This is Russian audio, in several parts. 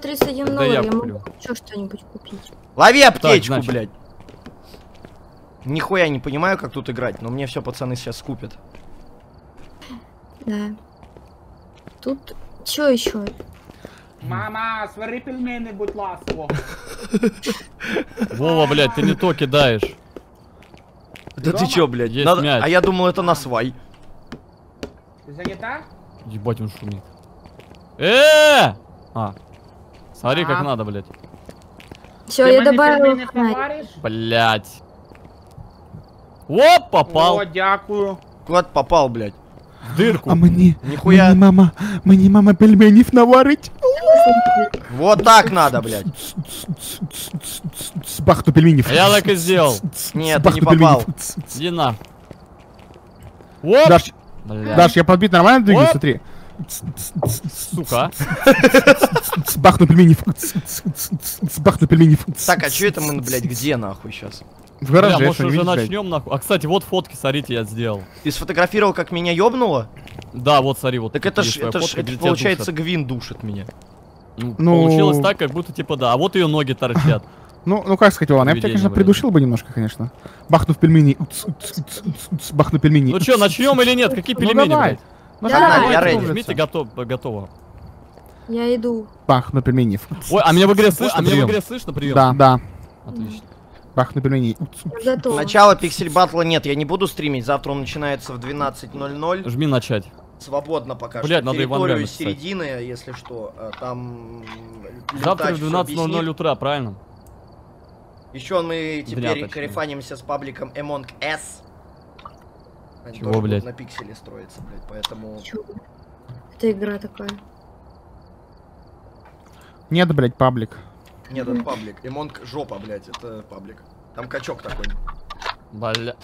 31 Да доллар, я я куплю. могу еще что-нибудь купить. Лови аптечку, значит. блядь. Нихуя не понимаю, как тут играть, но мне все пацаны сейчас скупят. Да. Тут что еще? Мама, свари пельмени, будь ласково. Вова, блядь, ты не то кидаешь. Да ты чё, блядь? Есть Надо... мяч. А я думал, это на свай. Ты занята? Ебать, он шумит. Смотри, как надо, блядь. Все, Ты я мені добавила пельмені фонарик. навариш? Блядь. Оп, попал. О, дякую. Куда ты попал, блядь? В дырку. А мені, Нихуя. мені мама пельменів наварить. Вот так надо, блядь. Бахну пельменів. А я так и сделал. Нет, ты Бахну не попал. пельменів. Иди на. Оп. Даш, Блядь. Даш, я подбит нормально двигаюсь, Оп. смотри. Сука. Бахну пельменів. Бахну пельменів. Так, а чё это мы, блядь, где нахуй сейчас? В Бля, гараже, может что, не уже видишь, блядь? начнем нахуй. А, кстати, вот фотки, смотрите, я сделал. Ты сфотографировал, как меня ёбнуло? Да, вот смотри, вот. Так тут это есть ж, твоя это ж, фотка, это где тебя получается душат. Гвин душит меня. Ну, Ну- получилось так, как будто типа да. А вот ее ноги торчат. Ну как сказать, Иван, я бы тебя, Поведение конечно, вроде. придушил бы немножко, конечно. Бахну в пельмени. Бахну пельмени. Ну что, начнем или нет? Какие Ну пельмени, давай. блядь? Ну Давай, давай, я готовится. ready. Жмите, готово. Я иду. Бахну пельмени. Ой, а меня в игре слышно? Меня в игре слышно, прием? Да, да. Отлично. Бахну пельмени. Я готова. Начало пиксель батла нет, я не буду стримить, завтра он начинается в 12:00. Жми начать. Свободно пока Блядь, что. надо Иван Территорию Гамес писать. середины, если что, там... Завтра Лютач в всё 12:00 объяснит. утра, правильно? Еще мы теперь точнее. карифанимся с пабликом Among Us. Они Чего, тоже блядь? будут на пикселе строятся, блядь, поэтому... Чё? Это игра такая. Нет, блядь, паблик. Нет, это паблик. Among жопа, блядь, это паблик. Там качок такой. Бля.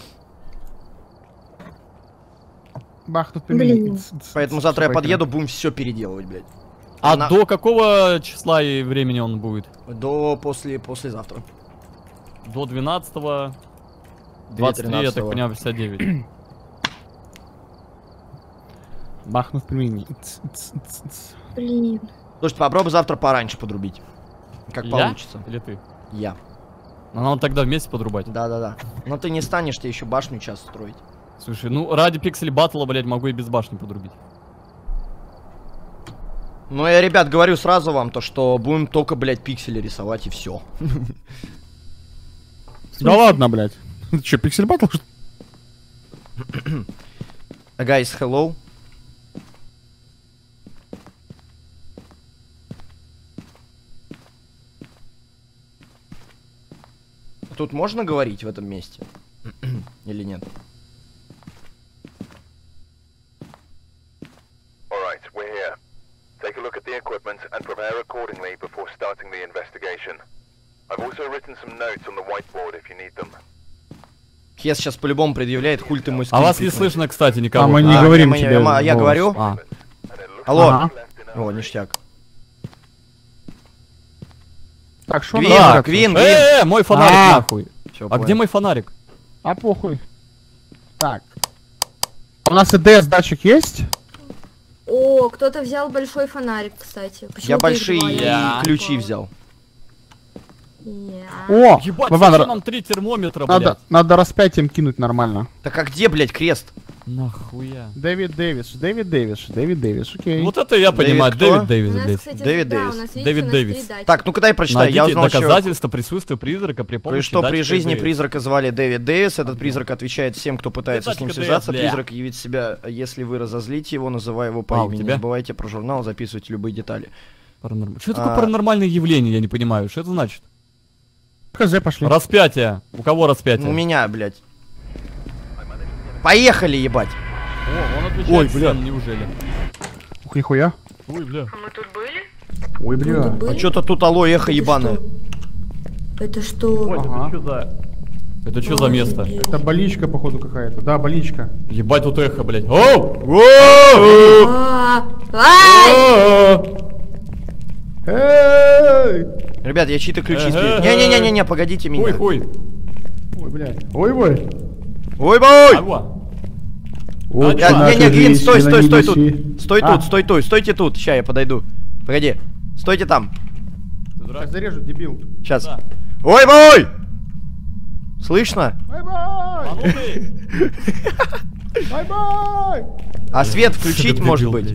Бахну пельмени. Поэтому завтра я Всё, подъеду, будем все переделывать, блядь. А На- до какого числа и времени он будет? До послезавтра. До 12-го. 23, я так 13-го. понимаю, 59. Бахну в пельмени. Блин. Слушай, попробуй завтра пораньше подрубить. Как Я? получится. Или ты? Я. Ну, надо тогда вместе подрубать. Да-да-да. Но ты не станешь, тебе еще башню час строить. Слушай, ну ради пиксель батла, блядь, могу и без башни подрубить. Ну, я, ребят, говорю сразу вам, то, что будем только, блядь, пиксели рисовать и все. Да ладно, блядь. Ты что, пиксель батл? Guys, hello. Тут можно говорить в этом месте? Или нет? Alright, we're here. Take a look at the equipment and prepare accordingly before starting the investigation. I've also written some notes on the whiteboard if you need them. Хес сейчас по-любому предъявляет, хуль ты мой А скрин вас не пикнул. слышно, кстати, никого. А мы не говорим я- тебе. я голос. говорю? А. And it looks Алло. Ага. left in our О, ништяк. Так, что Квин, надо? Квин, Мой фонарик А. нахуй. Всё, А понял. где мой фонарик? А похуй. Так. У нас ИДС датчик есть? О, кто-то взял большой фонарик, кстати. Почему Я ты большие их два? Я не ключи покупала. взял. Я. О, Ебать, Вован, зачем нам 3 термометра, блядь? надо распятием кинуть нормально. Так а где, блядь, крест? Нахуя? Дэвид Дэвис, окей. Вот это я понимаю, кто? Дэвид У Дэвис, нас, блядь. кстати, Дэвид да, Дэвис. у нас, видите, Дэвид у нас Дэвис. 3 датчика. Так, ну куда прочитай? Я Найдите узнал, что... доказательства присутствия призрака при помощи Что при датчика жизни ДВС. призрака звали Дэвид Дэвис. Этот призрак отвечает всем, кто пытается с ним Датчика связаться. ДВС, бля. Призрак явит себя, если вы разозлите его, называя его по А, у имени. Не тебя? забывайте про журнал, записывайте любые детали. Что такое паранормальное явление, я не понимаю. Что это значит? ХЗ пошли. Распятие. У кого распятие? У меня, блядь. Поехали, ебать. О, он отвечает Ой, всем, бля. неужели? Ух, нихуя. Ой, бля. Мы тут были? Ой, Мы бля. тут были? А что-то тут алло, эхо Это ебаное. что? Это что? Ой, Ага. это что за... Это что за место? Это боличка, походу, какая-то. Да, боличка. Ебать, тут эхо, блядь. Оу! Ай! Эй! Ребят, я чьи-то ключи Ага. сбил. Не-не-не-не, погодите меня. Ой, хуй. Ой, блядь. Ой, бой. Ой, бой! Агва. Вот А, наши Не-не, Гвин, стой, жизни стой, на стой небеси. тут. Стой А. тут, стой тут, стойте тут. Ща я подойду. Погоди. Стойте там. Сейчас зарежу, дебил. Сейчас. Да. Ой, бой! Слышно? Бай-бай! А ну ты! Бай-бай! А свет включить, Сука, может дебил, быть? блядь.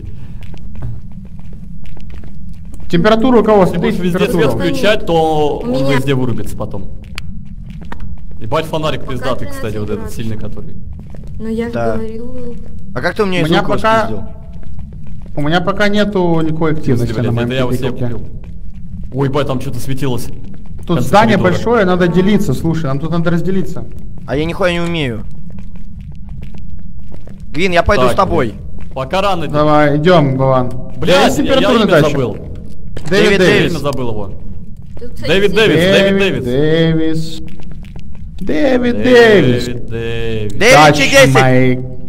Температура у кого? Если будешь Смотрите везде свет температуру. включать, то У он меня. везде вырубится потом. Ебать фонарик пиздатый, 13 кстати, вот этот градусов. сильный, который. Ну я же Да. говорю. А как ты у меня У из меня лука пока- спиздил? У меня пока нету никакой активности Блядь, на это моем я его себе тыкалке. купил. Ой, ебать, там что-то светилось. Тут конце здание коридора. большое, надо делиться, слушай, нам тут надо разделиться. А я нихуя не умею. Гвин, я пойду Так, с тобой. блядь. Пока рано. Давай, идем, Баван. Блядь, Есть я температурный имя датчик? забыл. Дэвид Я Дэвис. имя забыл его. Тут, кстати, Дэвид здесь- Дэвис. Дэвис. Дэвид Дэвис. Дэвид. Дэвид Touch Ч10! my-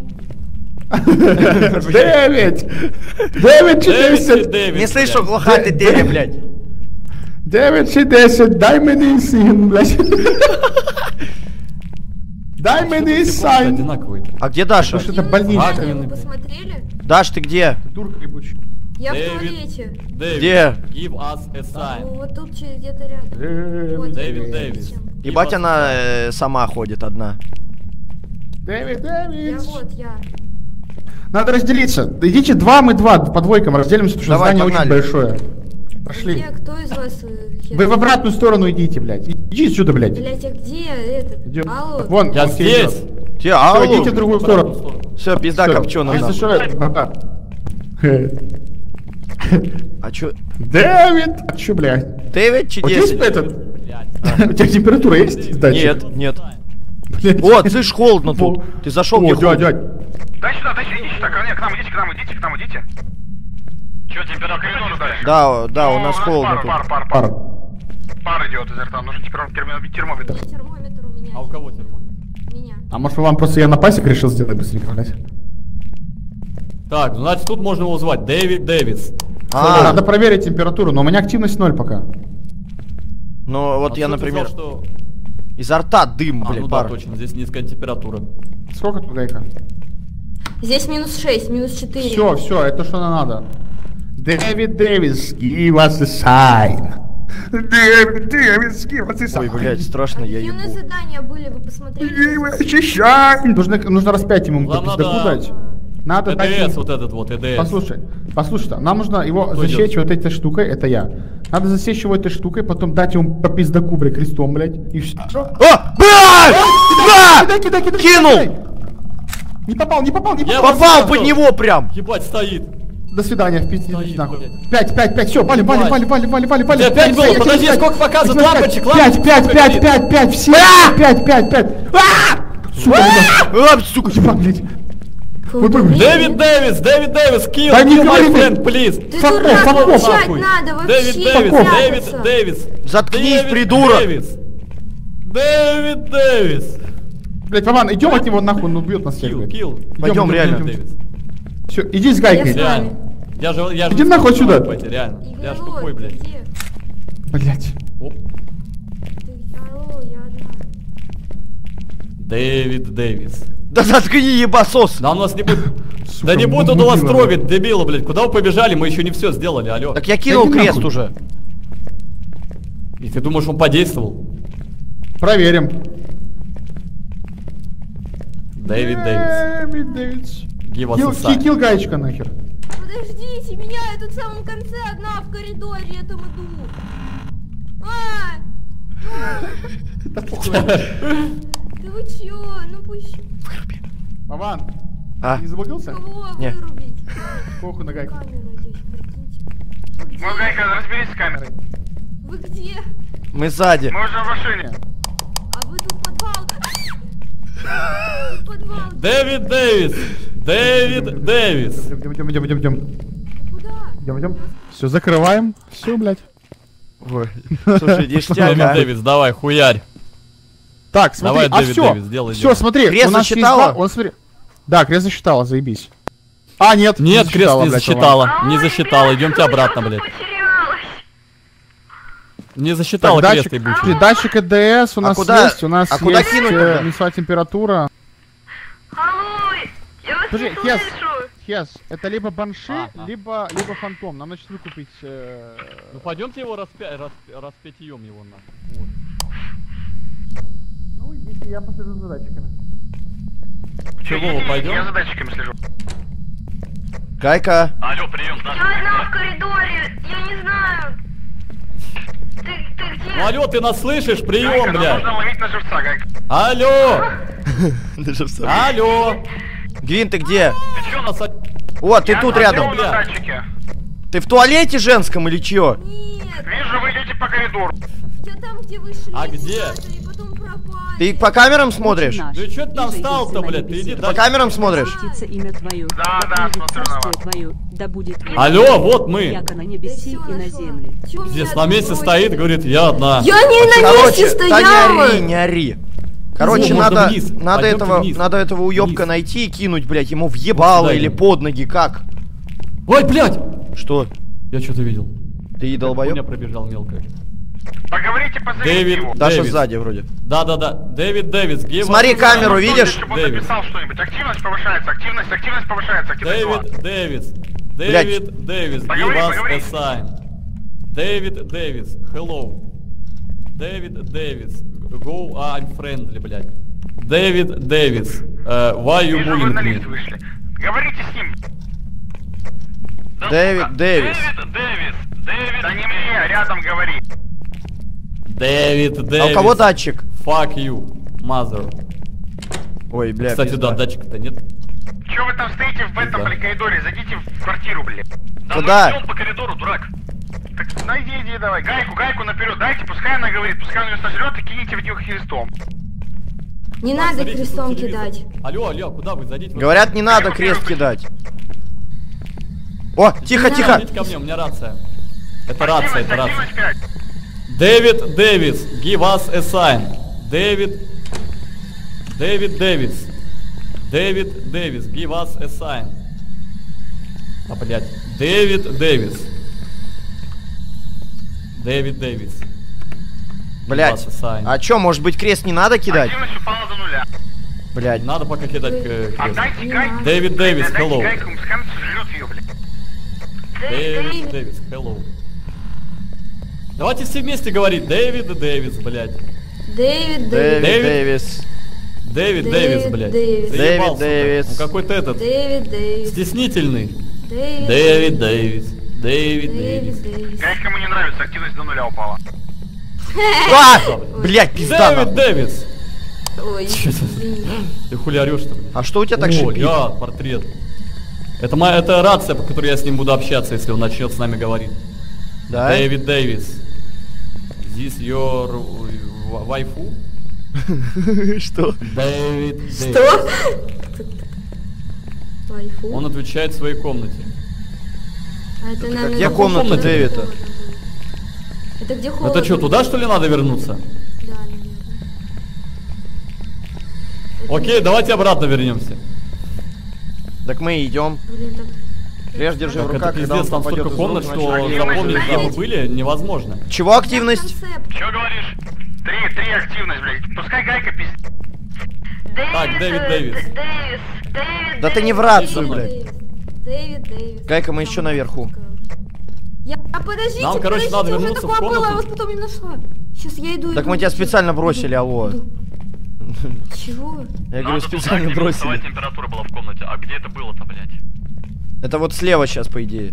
Дэвид! Дэвид Ч10! Дэвид. Не слышу, блядь. глуха ты, Дэвид, блядь. Дэвид Ч10, дай мне сын, блядь. Дай мне Все сын. одинаковые. А где Даша? Слушай, это Фильм больница. «Задание» Раковины, вы блядь. посмотрели? Даш, ты где? Дурка ебучая. Я в Дэвид. туалете. Дэвид. Где? Give us a sign. Ну, вот тут где-то рядом. Вот, Дэвид Дэвис. Ебать, она сама ходит одна. Дэвид Я Дэвис. вот, я. Надо разделиться. Идите два, мы два, по двойкам разделимся, потому что Давай, здание погнали. очень большое. Пошли. Где, кто из вас... Вы в обратную сторону идите, блядь. Иди сюда, блядь. Блять, а где этот? Идем. Алло. Вон, Я он тебе здесь. идет. Все, Всё, алло. идите в другую сторону. Все, пизда Всё. копченая. Если что, братан. А чё? Дэвид! А чё, блядь? Дэвид У тебя есть Ч10? этот? У тебя температура есть? Датчик? Нет, нет. Блядь. Вот, слышь, холодно тут. Во. Ты зашел, О, где дядь, холодно. дядь. Дай сюда, идите сюда, ко мне, к нам идите. Че, температура дальше? Да, у нас холодно тут. Пар. Пар идет изо рта, нужен термометр. Термометр у меня. А у кого термометр? Меня. А может вам просто я на пасек решил сделать быстренько, блядь? Так, значит тут можно его звать Дэвид Дэвис. Надо проверить температуру, но у меня активность 0 пока. Ну, вот А я, что ты например, сказал, что... изо рта дым, А, блядь, ну да, пар. точно, здесь низкая температура. Сколько тут гайка? Здесь -6, -4. Все, это что нам надо. Дэвид Дэвис, give us a sign. Дэвид Дэвис, give us a sign. Ой, блядь, страшно, я Какие у нас ебу. задания были, вы посмотрели? Give us a sign. Нужно распять ему Нам пиздаку надо- дать. Надо дать ЭДС, ему... вот этот вот, ЭДС. Послушай, нам нужно его Кто засечь идет? вот этой штукой, это я. Надо засечь его этой штукой, потом дать ему по пиздаку, блядь, крестом, блядь, и все. А! Блядь! Да! Кидай! Кинул! Не попал! Я Попал вас под видел. него прям! Ебать, стоит. До свидания, в пизде, Стоит, нахуй. блядь. 5, все, валим. Ты опять был? Подожди, сколько показывает лампочек? 5, все, 5. Сука, А, сука! ебать, блядь. Фу, Дэвид Дэвис, kill, Да не kill my говори мне. friend, please. Ты Факов, дурак, факов, молчать нахуй. надо вообще. Дэвид прятаться. Дэвис. Заткнись, Дэвид придурок! Дэвид Дэвис. Блядь, Вован, идем от него нахуй, он убьет нас всех, блядь. Kill. Пойдем, реально. Дэвис. Все, иди с гайкой. Я с вами. Реально. Я же Иди нахуй тупой, отсюда. Петя, реально. Я же Игорь, тупой, ты блядь. где? Блядь. Оп. Алло, я одна. Дэвид Дэвис. Да заткни, ебасос! Да он нас не будет... Сука, Да не будет он у вас мудила, трогать, дебила, блядь. Куда вы побежали? Мы еще не все сделали, алло. Так я кинул иди крест нахуй. уже. И ты думаешь, он подействовал? Проверим. Дэвид Дэвис. Дэвид Дэвис. Give us a sign. Килл гаечка нахер. Подождите меня, я тут в самом конце одна в коридоре этом иду. Да вы чё? Ну пусть Вован, А? не забагался? кого Не. вырубить? Похуй на гайку. Камеру здесь, прикиньте. Вы где? Ну, Гайка, разберись с камерой. Вы где? Мы сзади. Мы уже в машине. А вы тут подвал. Тут подвал. Дэвид Дэвис. Дэвид Дэвис. Идем. Куда? Идем. Все, закрываем. Все, блядь. Ой, слушай, Дэвид ништяк, Дэвис, давай, хуярь. Так, смотри, Давай, Дэвид все. Дэвис, делай Все, дело. смотри, Крест у нас есть засчитала? он, смотри. Да, крест засчитала, заебись. А, нет, Нет, крест не блядь, засчитала. Не засчитала. Идемте обратно, блядь. Не Так, засчитала крест, датчик, ебучий. датчик ЭДС у нас куда- есть, у нас а куда есть кинуть тогда? несла температура. Алло, я вас Подожди, не Хес, слышу. Хес, это либо банши, Ага. либо фантом. Нам значит выкупить... Ну пойдемте его распятьем его нахуй. Вот. Ну идите, я послежу за датчиками. Чего, Я пойдем? за датчиками слежу. Гайка. Алло, прием, Я одна в коридоре, я не знаю. Ты где? Ну алло, ты нас слышишь? Прием, Гайка, нам блядь. нужно ловить на живца, Гайка. Алло! Даже в самом- Алло! Гвин, ты где? Ты чё нас О, ты Я тут смотрю рядом. на датчике. Ты в туалете женском или чё? Нет, Вижу, вы идете по коридору. я там, где вы шли. А где? куда-то, и потом пропали. Ты по камерам смотришь? Ну и чё ты там встал-то, блядь? Ты иди По дальше. камерам смотришь? Святится имя твое. Да, да да, будет смотрю на царствие вас. твое, да будет Алло, вот мы. яко на Да небеси всё, и на нашла. земле. Чё меня Здесь на месте бросили? стоит, говорит, я одна. Я не на месте Короче, да стояла. не ори, не ори. Короче, Можно надо, вниз. надо Пойдёмте этого, вниз. надо этого уёбка Вниз. найти и кинуть, блядь, ему в ебало сюда или идем. под ноги, как? Ой, блядь! Что? Я что-то видел. Ты Меня долбоёб? пробежал мелко. Поговорите, позовите Дэвид. его. Даша Дэвис. сзади вроде. Да-да-да. Дэвид Дэвис. give Смотри us- камеру, Ну, видишь? чтобы он Дэвид. написал что-нибудь. Активность повышается, активность повышается, активность 2. Дэвид Дэвис. Блядь. Дэвид Дэвис. Give Поговори, us поговори. a sign. Дэвид Дэвис. Hello. Дэвид Дэвис. Go, I'm friendly, блядь. Дэвид Дэвис. Why you Вижу, вы bullying на лифт me? вышли. Говорите с ним. Дэвид Дэвис. Дэвид. Да не мне, рядом говори. Дэвид Дэвис. А у кого датчик? Fuck you, mother. Ой, бля, Кстати, пизда. да, датчика-то нет. Че вы там стоите в этом, Да. блядь, коридоре? Зайдите в квартиру, блядь. Куда? по коридору, дурак. Так, ну иди, давай. Гайку наперед, дайте, пускай она говорит, пускай он ее сожрет и кинете в нее хлестом. Не Так, надо смотрите, тут крестом телевизор. кидать. Алло, куда вы? Зайдите. Говорят, не надо крест кидать. О, тихо, тихо. Зайдите ко мне, у меня рация. Это рация, это рация. Активность 5. Дэвид Дэвис, give us a sign. Дэвид Дэвис. Дэвид Дэвис, give us a sign. А, блядь. Дэвид Дэвис. Дэвид Дэвис. Блядь. Give us a sign. А чё, может быть, крест не надо кидать? Активность упала до 0. Блядь. Надо пока кидать крест. Отдайте гайку. Дэвид Дэвис, Отдайте hello. гайку, пускай она сожрет ее, блядь. Дэвид Дэвис, hello. Давайте все вместе говорить. Дэвид Дэвис, блядь. Дэвид, Дэвид Дэвид, Дэвис. Дэвид Дэвид Дэвис, блядь. Дэвис. Заебался, Дэвид блядь. Ну какой-то этот. Дэвид, Дэвид, Стеснительный. Дэвид, Дэвид Дэвис. Дэвид Дэвис. Дэвид, Дэвис. Гайка ему не нравится, активность до 0 упала. А! Блядь, пизда. Дэвид нахуй. Дэвис. Ой, Чё это? извини. Ты хули орёшь, что ли? А что у тебя так О, шипит? я, портрет. Это рация, по которой я с ним буду общаться, если он начнет с нами говорить. Да? Дэвид Дэвис. This your waifu? Что? Дэвид Дэвис. Что? Вайфу. Он отвечает в своей комнате. А это, наверное, где где комната холодно Дэвида? будет. Это где холодно. Это что, туда что ли надо вернуться? Да, наверное. Это Окей, давайте обратно вернемся. Так мы идем. Блин, так... Леш, держи в Так руках, это когда он пиздец, там попадет столько из комнат, рук, что значит, запомнить, активность где мы там. были, невозможно. Чего активность? Концепт. Че говоришь? 3 активность, блядь. Пускай гайка пиздец. Так, Дэвид Дэвис. Дэвид, Да ты не в Иди рацию, со мной. блядь. Дэвид, Дэвис. Гайка, мы еще наверху. Подождите, Нам, короче, подождите, надо уже вернуться в такое было, комнату. я вас потом не нашла. Сейчас я иду. Так иду, мы тебя иду, специально иду, бросили, алло. иду. Чего? Я говорю, специально бросили. температура была в комнате. А где это было-то, блядь? Это вот слева сейчас, по идее.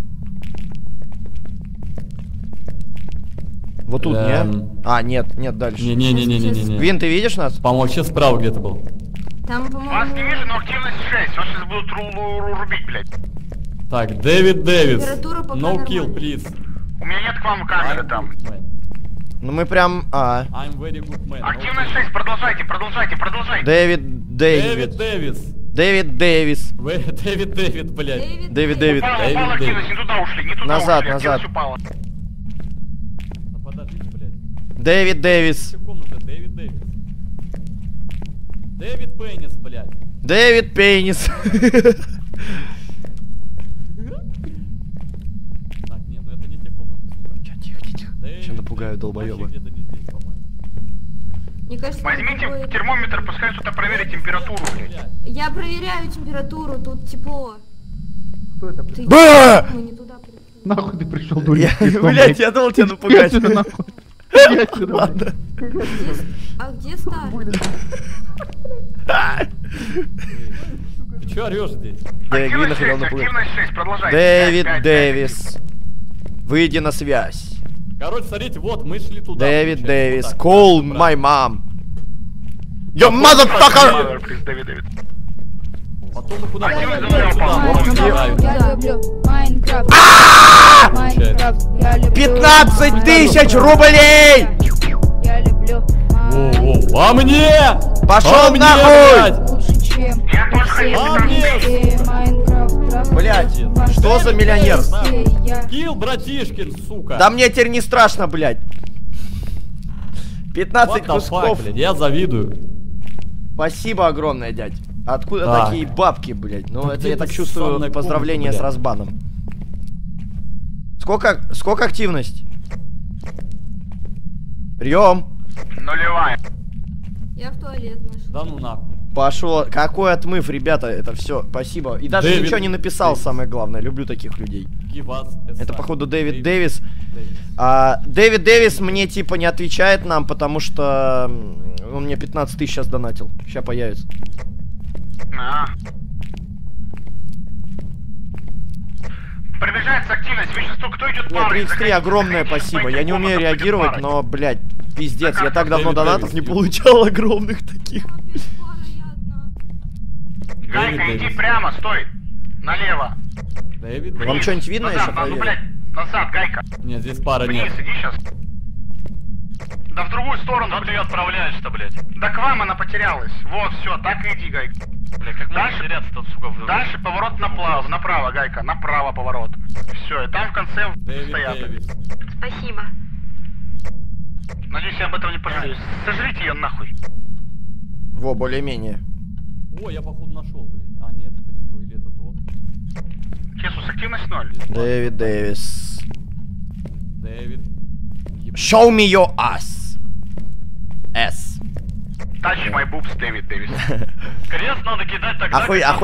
Вот тут, не? А, нет, дальше. Не-не-не-не-не-не. Гвин, ты видишь нас? По-моему, вообще справа где-то был. Там, Вас не по-моему, вижу, но активность 6. Вас сейчас будут рубить, блядь. Так, Дэвид Дэвис. Температура пока No kill, нормальная. please. У меня нет к вам камеры I'm там. good man. Ну мы прям... А. I'm very good man. No Активность kill. 6, продолжайте. Дэвид Дэвид Дэвид. Дэвис. Дэвид Дэвис. Дэвид, блядь. Дэвид Дэвид. Упала Дэвид, активность, не туда ушли, не туда Назад, ушли. назад. Активность упала. Ну, подождите, блядь. Дэвид Дэвис. Все комната, Дэвид Дэвис. Дэвид Пеннис, блядь. Дэвид Пенис. Так, нет, ну это не те комнаты, сука. Тихо. Дэвид Сейчас напугаю Дэвис. долбоёба. Вообще где-то не здесь, по-моему. мне кажется, там Возьмите другой- термометр, пускай кто-то проверит температуру, блядь. Блядь. Я проверяю температуру, тут тепло. Кто это? Ты- Бэ! Мы не туда пришли. Нахуй ты пришел, дурень? Блять, я думал тебя напугать. Иди отсюда, нахуй. Иди отсюда, блядь. Ладно. А где старый? Ты чё орёшь здесь? Дэвид, Активность хотел 6, напугать. активность 6, продолжай. Дэвид Дэвис. Выйди на связь. Короче, смотрите, вот, мы шли туда. Дэвид получается, Дэвис. вот так. Call Брат. my mom. Yo, motherfucker! Дэвид. Потом мы куда Активность пошли? нуля упала. Туда, вот, играют. Я люблю Майнкрафт. Майнкрафт, я люблю 15 тысяч рублей! Я люблю Воу-воу, а мне! Пошел А мне, нахуй! блядь! лучше, чем Я тоже хочу. А мне! Майнкрафт. Блять, что за миллионер? Килл, братишкин, сука! Да мне теперь не страшно, блядь. 15 What the fuck, кусков. блядь, я завидую. Спасибо огромное, дядь. Откуда Так. такие бабки, блядь? Ну, Ну, это где я эта так чувствую, ссаная поздравление комната, с блядь? разбаном. Сколько активность? Прием. Нулевая. Я в туалет нашел. Да ну нахуй. Пошел. Какой отмыв, ребята, это все. Спасибо. И даже Дэвид ничего не написал, Дэвис. самое главное. Люблю таких людей. Give us a Это, sign. походу, Дэвид Дэвис. Дэвис. Дэвид Дэвис мне, типа, не отвечает нам, потому что он мне 15 тысяч сейчас донатил. Сейчас появится. Приближается активность. Вы сейчас кто идет Нет, парой? 33 огромное Заходите, спасибо. пойдем Я не в умею комнату, реагировать, пойдем но, блядь, пиздец. Я так давно Дэвид донатов Дэвис не идет. получал огромных таких. Без пары я одна. Гайка, Дэвид иди Дэвис. прямо, стой. Налево. Дэвид Вам Дэвис. что-нибудь видно еще? Назад, ну, блядь, назад, Гайка. Нет, здесь пара Вниз, нет. иди сейчас. Да в другую сторону. Куда ты ее отправляешь-то, блядь? Да к вам она потерялась. Вот, все, так и иди, Гайка. Бля, как дальше потеряться-то, сука, дальше поворот направо, Гайка, направо поворот. Все, и там в конце Дэвид стоят. Дэвис. Спасибо. Надеюсь, я об этом не пожалею. Сожрите ее нахуй. Во, более-менее. О, я походу нашел, блядь. А, нет, это не то, или это то. Кесус, активность 0. Дэвид Дэвис. Дэвид. Show me your ass. S. Touch my boobs, Дэвид Дэвис. Крест надо кидать тогда,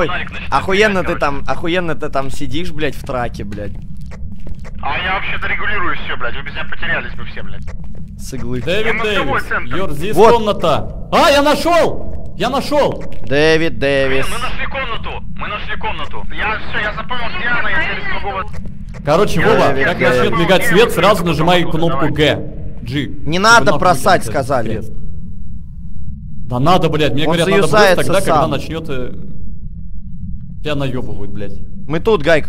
Охуенно ты там сидишь, блядь, в траке, блядь. А я вообще-то регулирую все, блядь. Вы без меня потерялись бы все, блядь. С иглы. Дэвид мозговой Дэвис. центр. Йор, здесь Вот. комната. А, я нашел! Я нашел! Дэвид Дэвис. Мы нашли комнату. Я все, я запомнил, где она, я теперь не могу вот... Короче, Я- Вова, я- как я- начнет я- мигать я- свет, я- сразу я- нажимай я- кнопку давай. G. G. Не Чтобы надо нахуй бросать, этот сказали. крест. Да надо, блядь, мне Он говорят, надо бросить заюзается тогда, когда сам. начнет... Тебя наебывают, блядь. Мы тут, Гайк.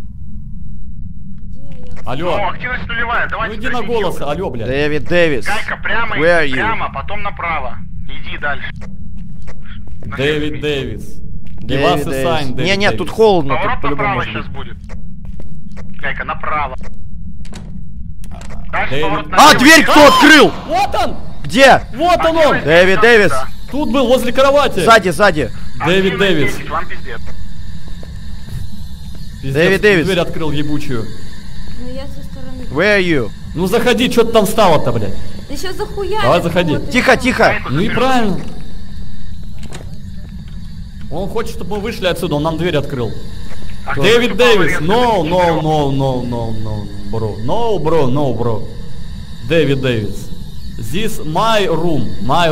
Где я? Алло. Ну, активность нулевая, Ну давайте... иди на голос, алло, блядь. Дэвид Дэвис. Гайка, прямо Where иди, are you? прямо, потом направо. Иди дальше. Дэвид Дэвис. Give us Дэвид a Дэвис. sign, Дэвид Не-не, Дэвис. тут холодно, тут Поворот по-любому направо может сейчас быть. будет. Гайка, направо. Дальше Дэвид. поворот А, налево. дверь кто открыл? Вот он! Где? Вот он он! Дэвид Дэвис. Тут был, возле кровати. Сзади. Дэвид Дэвис. Вам пиздец. Пиздец, Дэвид Дэвис. Дверь открыл ебучую. Ну я со стороны. Where are you? Ну заходи, что ты там встала-то, блядь? Да сейчас захуя. Давай, заходи. Тихо. Ну и правильно. Он хочет, чтобы мы вышли отсюда, он нам дверь открыл. Дэвид Дэвис, no, bro. Дэвид Дэвис. This my room.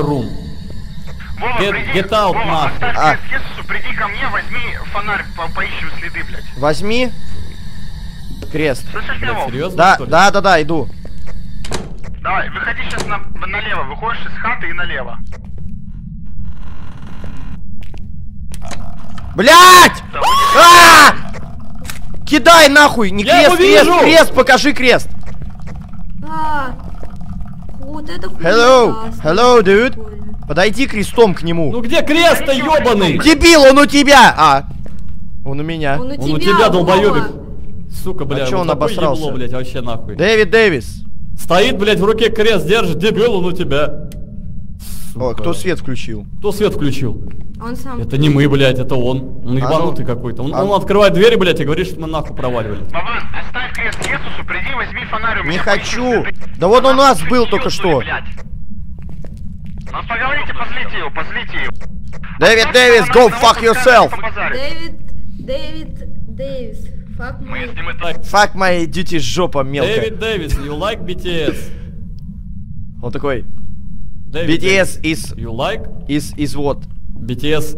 Вова, Get- приди, get out, Вова, нахуй. оставь Кесусу, приди ко мне, возьми фонарь, поищем следы, блядь. Возьми. Крест. Слышишь меня, Блядь, Вов? серьезно, что ли? Да, иду. Давай, выходи сейчас налево, выходишь из хаты и налево. Блять! А! Кидай нахуй! Не Я крест, его вижу! крест, покажи крест! А, вот это хуйня. Hello, dude. Подойди крестом к нему. Ну где крест-то, ёбаный? Дебил, он у тебя! Он у меня. Он Он у тебя, долбоёбик. Вова. Сука, блядь, чё вот он такое обосрался? ебло, блядь, вообще нахуй. Дэвид Дэвис. Стоит, блядь, в руке крест держит, дебил, он у тебя. О, Сука. кто свет включил? Кто свет включил? Он сам. Это не мы, блядь, это он. Он ебанутый ну, какой-то. Он открывает двери, блядь, и говорит, что мы нахуй проваливали. Бабан, оставь крест Кесусу, приди, возьми фонарь у меня. Не поищем хочу. следы. Да вот он у нас Нахуй был ты только что. блядь. Ну поговорите, позлите его. Дэвид Дэвис, go fuck yourself. Дэвид Дэвис. Фак Мы мой. если мы так... Fuck my duty, жопа мелкая. Дэвид Дэвис, you like BTS? Он такой, Дэвид BTS Дэвис, is you like what? BTS?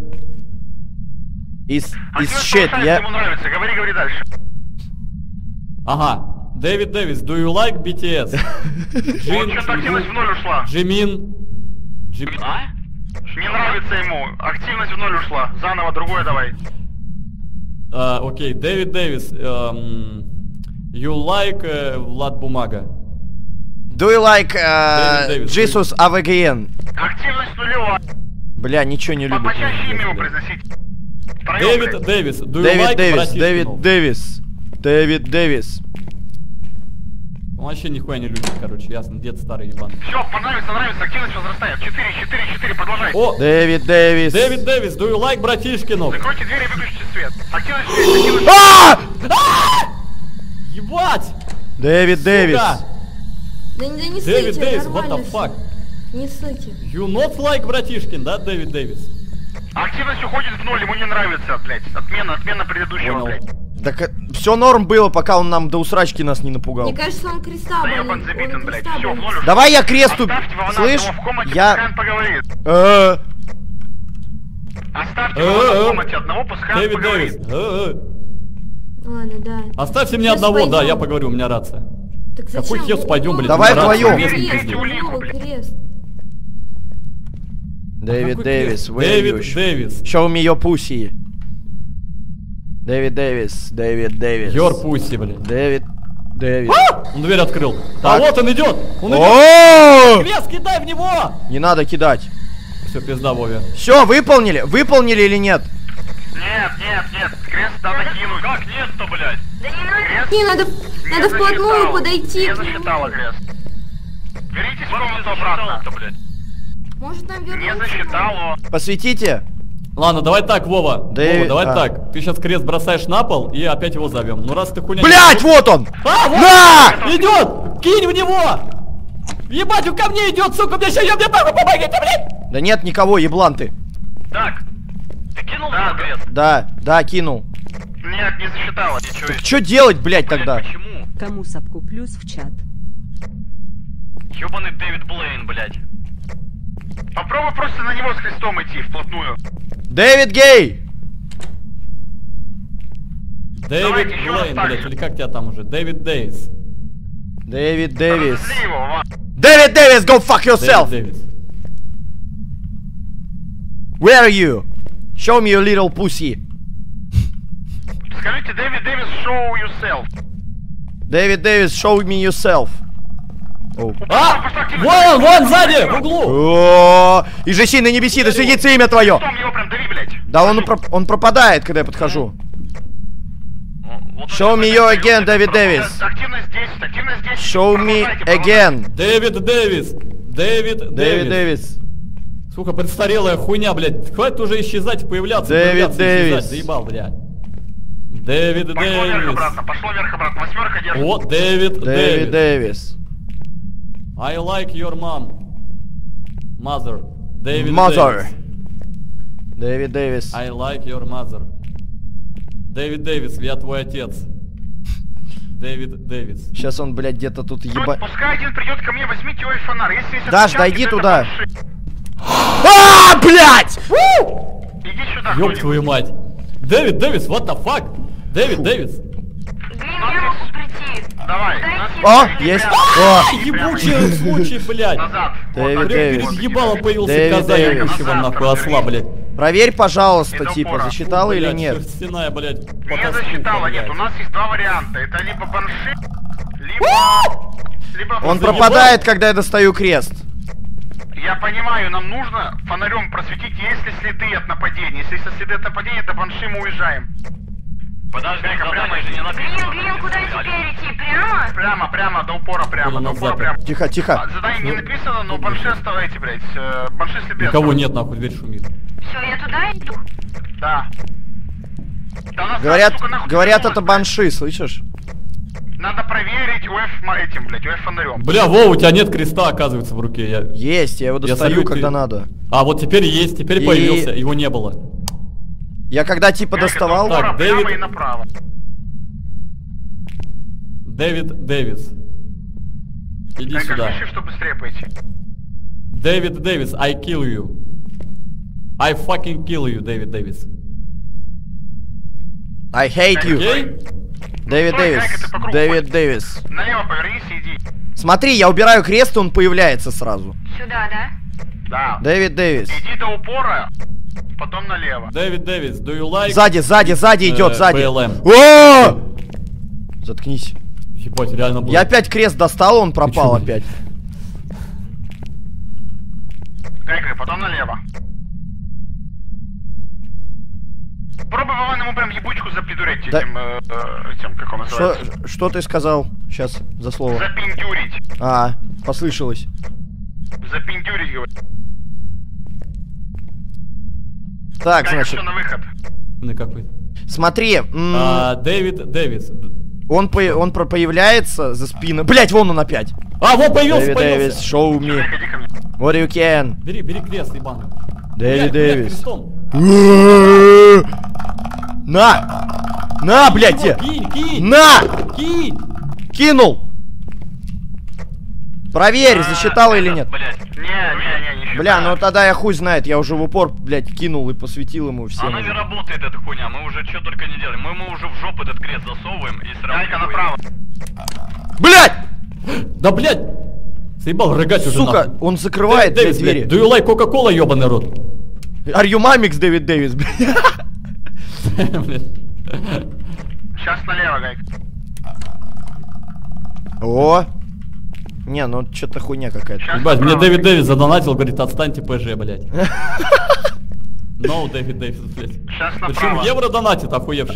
Is Активность shit, повышается, я... ему нравится. Говори дальше. Ага. Дэвид Дэвис, do you like BTS? Вот что-то активность в ноль ушла. Джимин. А? Не нравится ему. Активность в ноль ушла. Заново другое давай. Окей, Дэвид Дэвис, you like Влад Бумага? Do you like Дэвид Дэвис, Jesus AVGN? Активность нулевая. Бля, ничего не любит. Почаще имя его произносить. Дэвид Дэвис, do you Дэвид like Дэвис, братишкинов? Дэвид Дэвис. Дэвид Дэвис. Он вообще нихуя не любит, короче, ясно, дед старый ебан. Все, понравится, нравится, активность возрастает. 4, продолжай. О, Дэвид Дэвис. Дэвид Дэвис, do you like братишкинов? Закройте дверь и выключите свет. Активность 6, активность 6. А! Ебать! Дэвид Дэвис. Сука! Да не Дэвид ссыте, Дэвис, what нормально the fuck? всё. Не ссыте. You not like братишкин, да, Дэвид Дэвис? Активность уходит в ноль, ему не нравится, блядь. Отмена предыдущего, Понял. блядь. Так все норм было, пока он нам до усрачки нас не напугал. Мне кажется, он креста Да ебан болит. забитен, Он блядь. креста Все, в болит. ноль ушел. Давай я кресту, Оставьте его слышь? одного в комнате, Я... пускай он поговорит. Э, Оставьте его одного в комнате одного, пускай он Дэвид Дэвис. поговорит. Ладно, да. Оставьте меня Сейчас одного, да, пойдем. я поговорю, у меня рация. Так Какой зачем? хес пойдем, блядь? Давай у меня рация, вдвоем. вместе Крест, пиздим. улику, блядь. Крест. Дэвид Какой Дэвис, крест? where Дэвид you? Дэвис. Show me your pussy. Дэвид Дэвис, Дэвид Дэвис. Your pussy, блядь. Дэвид Дэвис. Он дверь открыл. Так. А вот он идет! Он идет! О! Крест, кидай в него! Не надо кидать. Все, пизда, Вове. Все, выполнили? Выполнили или нет? Нет, крест надо кинуть. Как нет-то, блядь? Крест Не, надо не вплотную засчитало. подойти. Не к нему. засчитало крест. Вернитесь в комнату обратно. блядь. Может нам Не вернуться? засчитало. Посветите. Ладно, давай так, Вова. Да Вова, и- давай а. так. Ты сейчас крест бросаешь на пол и опять его зовем. Ну раз ты хуйня... Блять, вот он! А, вот! На! Идет! Кинь в него! Ебать, он ко мне идет, сука, мне сейчас помогите, блядь! Да нет никого, еблан ты. Так. Ты кинул его крест? Да, кинул. Нет, не засчитало. Ничего. Так что делать, блять, тогда? Почему? Кому сапку плюс в чат? Ёбаный Дэвид Блейн, блядь. Попробуй просто на него с крестом идти, вплотную. Дэвид Гей! Дэвид Давайте еще раз Блейн, так блядь, же. или как тебя там уже? Дэвид Дэвис. Дэвид Дэвис. Разозли его, Ва. Дэвид Дэвис, go fuck yourself! Дэвид Дэвис. Where are you? Show me your little pussy. Скажите, Дэвид Дэвис, show yourself. Дэвид Дэвис, show me yourself. Оу. А! Пошла активность. Вон, сзади, в углу! О, и же сильно небеси, да светится имя твое! Что, его прям дави, блядь. Да он пропадает, когда я подхожу. Вот Show me your again, Дэвид Дэвис. Активность 10, активность 10. Show me Продолжайте, again. Дэвид Дэвис. Дэвид Дэвид Дэвис. Дэвис. Сука, престарелая хуйня, блядь. Хватит уже исчезать и появляться. Дэвид появляться и исчезать. Дэвис. Заебал, блядь. Дэвид Пошло вверх Дэвис. обратно, пошло вверх обратно. Восьмерка держит. Вот Дэвид Дэвид Дэвис. Дэвис. I like your mom. Mother. Дэвид Mother. Дэвис. Дэвид Дэвис. I like your mother. Дэвид Дэвис, я твой отец. Дэвид Дэвис. Сейчас он, блядь, где-то тут еба... Пускай один придет ко мне, возьмите его и фонарь. Если есть Даш, отпечатки, дойди то это туда. фальши. А, блядь! Иди сюда, Ёб кто-нибудь. твою мать. Дэвид Дэвис, what the fuck? Дэвид Дэвис. Я могу прийти. Давай. О, есть. О, Ебучий случай, блядь. Назад. Дэвид Вот, Дэвис. Перед ебалом появился Дэвид коза Дэвис. ебучего нахуй осла, блядь. проверь, пожалуйста, И до типа, упора. засчитал или Блядь, нет. шерстяная, блядь, Не потаскуха, засчитала, нет. блядь. У нас есть два варианта. Это либо банши, либо... Он заебал. пропадает, когда я достаю крест. Я понимаю, нам нужно фонарем просветить, есть ли следы от нападения. Если есть следы от нападения, то банши мы уезжаем. Подожди, прямо же не написано. Блин, куда теперь идти? Прямо? Прямо, до упора прямо, Хули до нас упора запер. прямо. Тихо, тихо. Задание не написано, но банши оставайте, блядь. Банши следы Никого оставайте. нет, нахуй, дверь шумит. Все, я туда иду. Да. Да нас Говорят, надо, сука, нахуй говорят, вернуть, это блядь. банши, слышишь? Надо проверить этим, блядь, фонарем. Бля, Вова, у тебя нет креста, оказывается, в руке. Есть, я его Я достаю, салют, когда ты- надо. А, вот теперь есть, теперь И- появился, его не было. Я когда типа Гайка, доставал... до упора Так, прямо Дэвид- и направо. Дэвид Дэвис. Иди Гайка, сюда. пиши, что быстрее пойти. Дэвид Дэвис, I kill you. I fucking kill you, Дэвид Дэвис. I hate you. Окей? Дэвид Стой, Дэвис. Гайка, ты по кругу Дэвид ходишь. Дэвис. Налево повернись и иди. Смотри, я убираю крест, и он появляется сразу. Сюда, да? Да. Дэвид Дэвис. Иди до упора, потом налево. Дэвид Дэвис, do you like... Сзади идет, сзади. BLM. О! Заткнись. Ебать, реально было. Я опять крест достал, он пропал чё? опять. Гайка, потом налево. Пробуй, Вован, ему прям ебучку запидурить Да. этим, как он называется? Что ты сказал сейчас за слово? Запиндюрить. А, послышалось. Запиндюрить, говорит. Так, Гайка, значит, все на выход. Ну какой? смотри, Дэвид Дэвис. он появляется за спиной. Блять, вон он опять. А, вот появился, Дэвид Дэвис, появился. show me Гайка, иди ко мне. what you can. Бери крест, ебаный. Дэвид Блядь, Дэвис. крестом. На, блядь, те. Кинь. На! Кинь. Кинул! Проверь, засчитал или нет. Блять. Не считаю. Бля, ну тогда я хуй знает, я уже в упор, блядь, кинул и посветил ему всем. Она не работает, эта хуйня, мы уже что только не делаем. Мы ему уже в жопу этот крест засовываем и сразу... Гайка направо. Блядь! Да, блядь. Заебал рыгать уже, Сука, нахуй. он закрывает, блядь, Дэвис, двери. Do you like Coca-Cola, ебаный рот? Are you Mamix, Дэвид Дэвис, блядь? Блядь. Сейчас налево, Гайка. О! Не, ну что-то хуйня какая-то. Сейчас Ебать, мне направо. Дэвид Дэвис задонатил, говорит, отстаньте ПЖ, блядь. No, Дэвид Дэвис, блядь. Сейчас Причем направо. евро донатит, охуевший.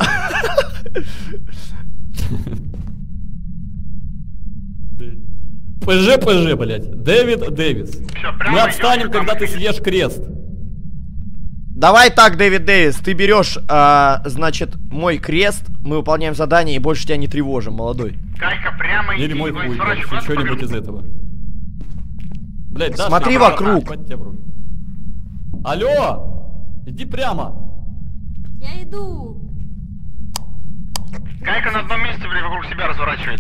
ПЖ, блядь. Дэвид Дэвис. Всё, прямо Мы идём, отстанем, там когда ты видишь. съешь крест. Давай так, Дэвид Дэвис, ты берешь, значит, мой крест, мы выполняем задание и больше тебя не тревожим, молодой. Гайка, прямо иди. Или мой говорит, хуй, сворачивай, блядь, куда ты что-нибудь из повернул? этого. Блядь, Даша, Смотри обратно, вокруг. ебать тебя в рот. Алло! Иди прямо. Я иду. Гайка на одном месте, блядь, вокруг себя разворачивает.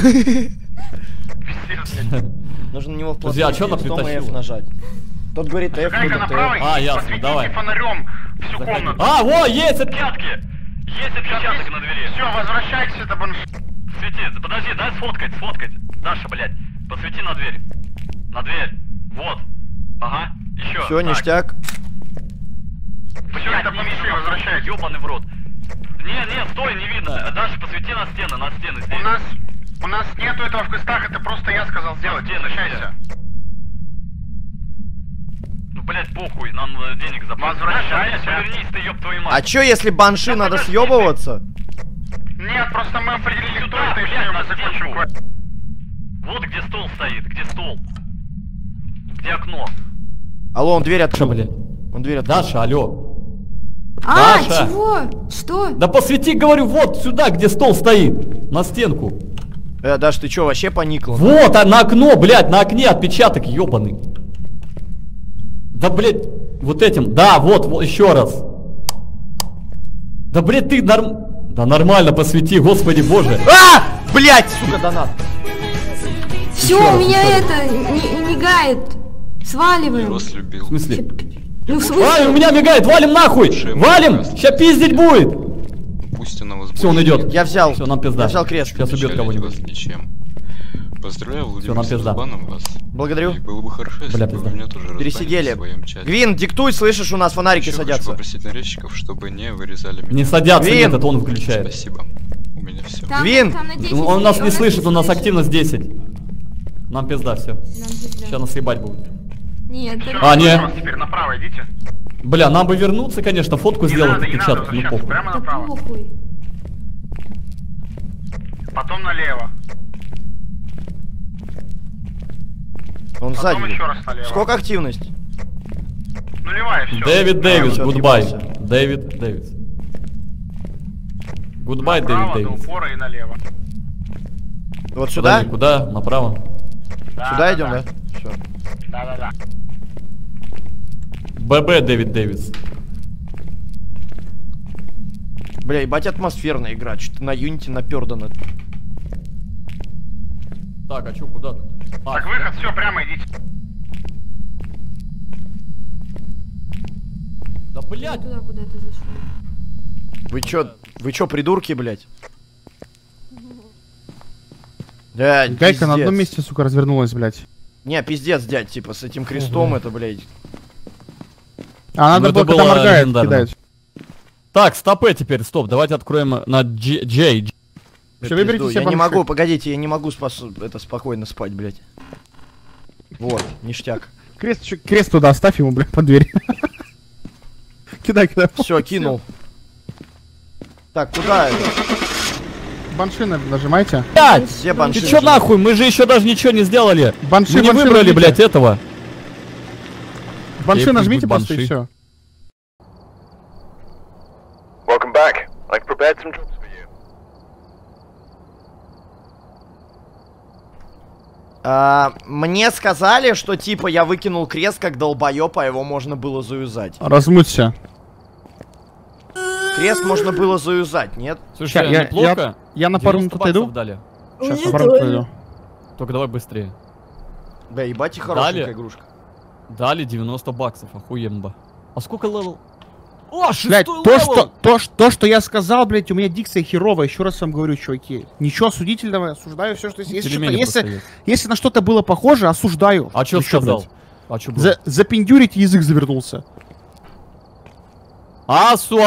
Пиздец, блядь. Нужно на него Подожди, а чё она потом притащила? F нажать. Тот говорит F, Гайка будет направо, F. А, и ясно, посветите давай. фонарем всю комнату. А, во, есть это! Отпечатки! Есть отпечаток на двери. Все, возвращайтесь, это бомж. Свети, подожди, дай сфоткать. Даша, блядь, посвети на дверь. На дверь. Вот. Ага, еще. Все, ништяк. Все, это бомжи, возвращайтесь. Ёбаный в рот. Не, стой, не видно. Даша, посвети на стены здесь. У нас нету этого в квестах, это просто я сказал сделать. Стены, Возвращайся. Ну, блядь, похуй, нам денег заплатят. Возвращайся. Даша, повернись ты, ёб твою мать. А чё, если банши Да надо подожди съебываться? Нет, просто мы определили, кто Сюда, это, и блядь, все, на мы закончим стенку. квест. Вот где стол стоит, где стол. Где окно. Алло, он дверь открыл. блядь. Он дверь открыл. Даша, алло. А, Даша! чего? Что? Да посвети, говорю, вот сюда, где стол стоит. На стенку. Даш, ты чё, вообще поникла? Вот, на окно, блядь, на окне отпечаток, ебаный. Да, блядь, вот этим. Да, вот еще раз. Да, блядь, ты Да нормально посвети, господи боже. А! Блять, сука, донат. Все, Еще у раз, меня еще раз. это мигает. Сваливаем. В смысле? Ну, в А, у смысле? меня мигает, валим нахуй! Валим! Ща пиздить будет! Пусть она вас Все, он больше идет. Я взял. Все, нам пизда. Я взял крест. Сейчас убьет печалить кого-нибудь. вас ничем. Поздравляю, Всё, нам Владимир, с пизда. разбаном вас. Благодарю. И было бы хорошо, если Бля, бы пизда. вы меня тоже Пересидели. разбанили в своем чате. Гвин, диктуй, слышишь, у нас фонарики Ещё хочу садятся. попросить нарезчиков, чтобы не вырезали меня. Не садятся, Вин! нет, это он включает. Спасибо. У меня все. Там- Гвин! там на 10 Он нас не слышит, слышит, у нас слышит. активность 10. Нам пизда, все. Нам пизда. Сейчас нас ебать будут. Нет, Всё, только... А, не. вас теперь направо идите. Бля, нам бы вернуться, конечно, фотку Не сделать, надо, не надо отпечаток, ну возвращаться, похуй. прямо Да направо. похуй. Потом налево. Он Потом сзади. еще раз налево. Сколько активность? Нулевая, все. Дэвид Дэвис, всё, гудбай. отъебался. Дэвид Дэвис. Гудбай, Дэвид Направо, до Дэвис. упора и налево. Вот сюда? Подожди, куда? Направо. Сюда идем, да? Все. Да. ББ Дэвид Дэвис. Бля, ебать атмосферная игра. Что-то на Юнити напердано. Так, а чё, куда тут? Так, выход, все, прямо идите. Да, блядь! Туда куда-то зашел. Вы чё, придурки, блядь? Да, Гайка на одном месте, сука, развернулась, блядь. Не, пиздец, дядь, типа, с этим крестом это, блядь. А надо Ну, было, это когда было моргает, легендарно. кидать. Так, стопы теперь, стоп, давайте откроем на Джей. Все, выберите себе Я не банши. могу, погодите, я не могу это спокойно спать, блядь. Вот, ништяк. Крест туда оставь ему, блядь, под дверь. Кидай. Все, кинул. Так, куда это? Банши нажимайте. Блядь! Все банши. Ты чё нахуй? Мы же еще даже ничего не сделали. Банши, Мы не банши выбрали, нажмите. блядь, этого. Банши Окей, нажмите пусть просто будет и все. Welcome back. I've prepared some jobs for you. Мне сказали, что типа я выкинул крест как долбоёб, а его можно было заюзать. Размуться. Крест можно было заюзать, нет? Слушай, Я- неплохо. Я на пару минут 90 баксов отойду. дали. Сейчас на пару минут отойду. Только давай быстрее. Да, ебать и хорошенькая Дали. игрушка. Дали 90 баксов, охуенно. А сколько левел? О, Блять, шестой то, левел! что я сказал, блять, у меня дикция херовая, еще раз вам говорю, чуваки. Ничего осудительного, осуждаю все, что есть. Если, Пельмени что-то- просто есть. если на что-то было похоже, осуждаю. А что Вы чё, сказал? блядь? А что было? Запиндюрить язык завернулся. Асу.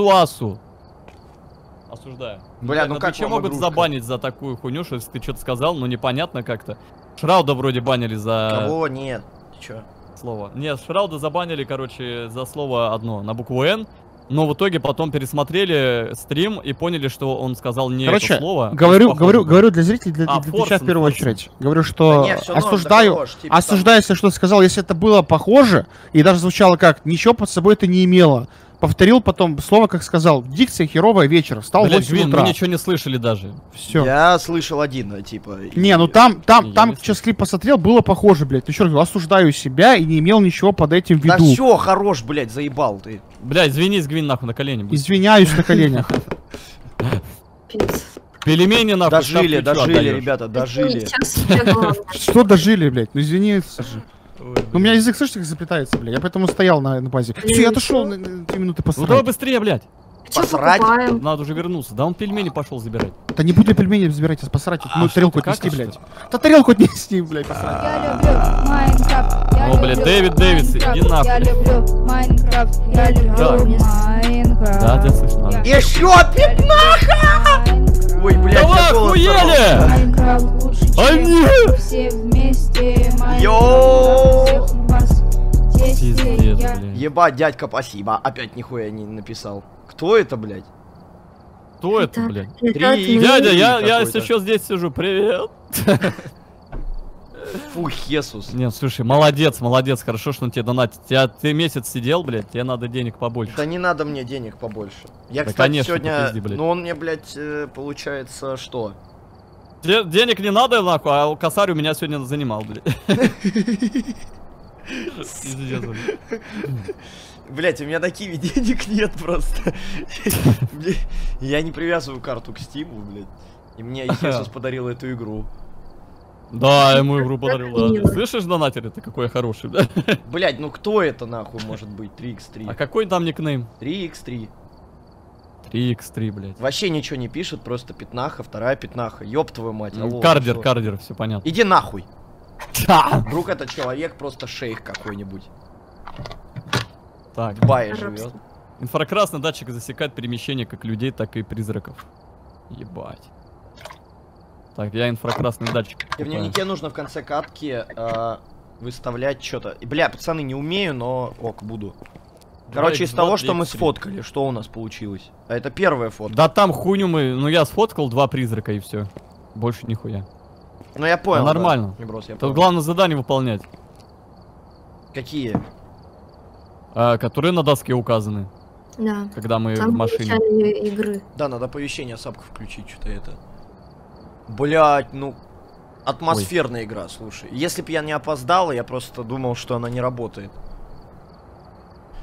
Осуждаю. Бля, ну на как Твиче вам могут игрушка? забанить за такую хуйню, что если ты что-то сказал, но непонятно как-то. Шрауда вроде банили за Кого? Нет. Ты чё? слово. Нет, Шрауда забанили, короче, за слово одно, на букву Н. Но в итоге потом пересмотрели стрим и поняли, что он сказал не Короче, это слово. говорю для зрителей, для А, Твича в Форсен, первую Форсен. очередь. Говорю, что Да нет, всё норм, осуждаю, да хорош, типа осуждаю, если что-то сказал, если это было похоже, и даже звучало как, ничего под собой это не имело. Повторил потом слово, как сказал. Дикция херовая, вечер. Встал в Блядь, 8 Гвин, утра. мы ничего не слышали даже. Все. Я слышал один, типа. Не, ну там, Я не сейчас клип посмотрел, было похоже, блядь. Еще раз говорю, осуждаю себя и не имел ничего под этим в Да виду. все, хорош, блядь, заебал ты. Бля, извинись, Гвин, нахуй, на колени. будь. Извиняюсь на коленях. Пельмени, нахуй, Дожили, ставь, ты чё дожили, отдаёшь? ребята, дожили. Сейчас тебе главное. Что дожили, блядь? Ну извиниться же. Ну, у меня язык, слышишь, как заплетается, блядь. Я поэтому стоял на базе. Все, я отошел на 2 минуты Ну давай посрать. быстрее, блядь. Чё Посрать? покупаем? Надо уже вернуться. Да он пельмени пошел забирать. Да не буду я пельмени забирать, а посрать. А Ну, что, тарелку ты отнести, какаешь, блядь. что Да тарелку отнести, блядь, посрать. Я люблю Майнкрафт. я О, блядь, люблю Дэвид Дэвис, иди Майнкрафт, нахуй. Я люблю Майнкрафт. Я Так. люблю Майнкрафт. Да, тебя слышно. Ладно. Еще пятнаха! Ой, блядь, Давай, я голос охуели! Майнкрафт лучше, Они! чем все вместе. Йоу! Майнкрафт всех вас Пиздец, тестит. Я блядь. Ебать, дядька, спасибо. Опять нихуя не написал. Кто это, блядь? Кто это, блядь? Это Три- отмени. Дядя, я какой-то. сейчас здесь сижу, привет. Фу, Хесус. Нет, слушай, молодец, хорошо, что он тебе донатит. Ты месяц сидел, блядь, тебе надо денег побольше. Да не надо мне денег побольше. Я, Да, кстати, конечно, сегодня... попизди, блядь. Ну он мне, блядь, получается, что? Денег не надо, нахуй, а косарь у меня сегодня занимал, блядь. Пиздец, блядь. Блядь, у меня на Киви денег нет просто. Я не привязываю карту к Стиму, блядь. И мне Хесус подарил эту игру. Да, ему игру подарил, да. мило. Слышишь, донатер, это какой хороший, да? Блядь, ну кто это нахуй может быть? 3x3. А какой там никнейм? 3x3. 3x3, блядь. Вообще ничего не пишет, просто пятнаха, вторая пятнаха. Ёб твою мать, алло. Кардер, что? кардер, все понятно. Иди нахуй. Да. Вдруг это человек просто шейх какой-нибудь. Так, В Дубае живет. инфракрасный датчик засекает перемещение как людей, так и призраков. Ебать. Так, я инфракрасный датчик. И в покупаю. дневнике нужно в конце катки выставлять что-то. Бля, пацаны, не умею, но ок, буду. Короче, из того, что мы сфоткали, что у нас получилось? А это первая фотка. Да там хуйню мы... Ну я сфоткал 2 призрака и все. Больше нихуя. Ну я понял. Да, нормально. Да. Неброс, я Тут понял. главное задание выполнять, Какие? которые на доске указаны, Да. когда мы Там в машине. начале игры. Да, надо оповещение сапку включить, что-то это. Блять, ну... Атмосферная игра, слушай. Если бы я не опоздал, я просто думал, что она не работает.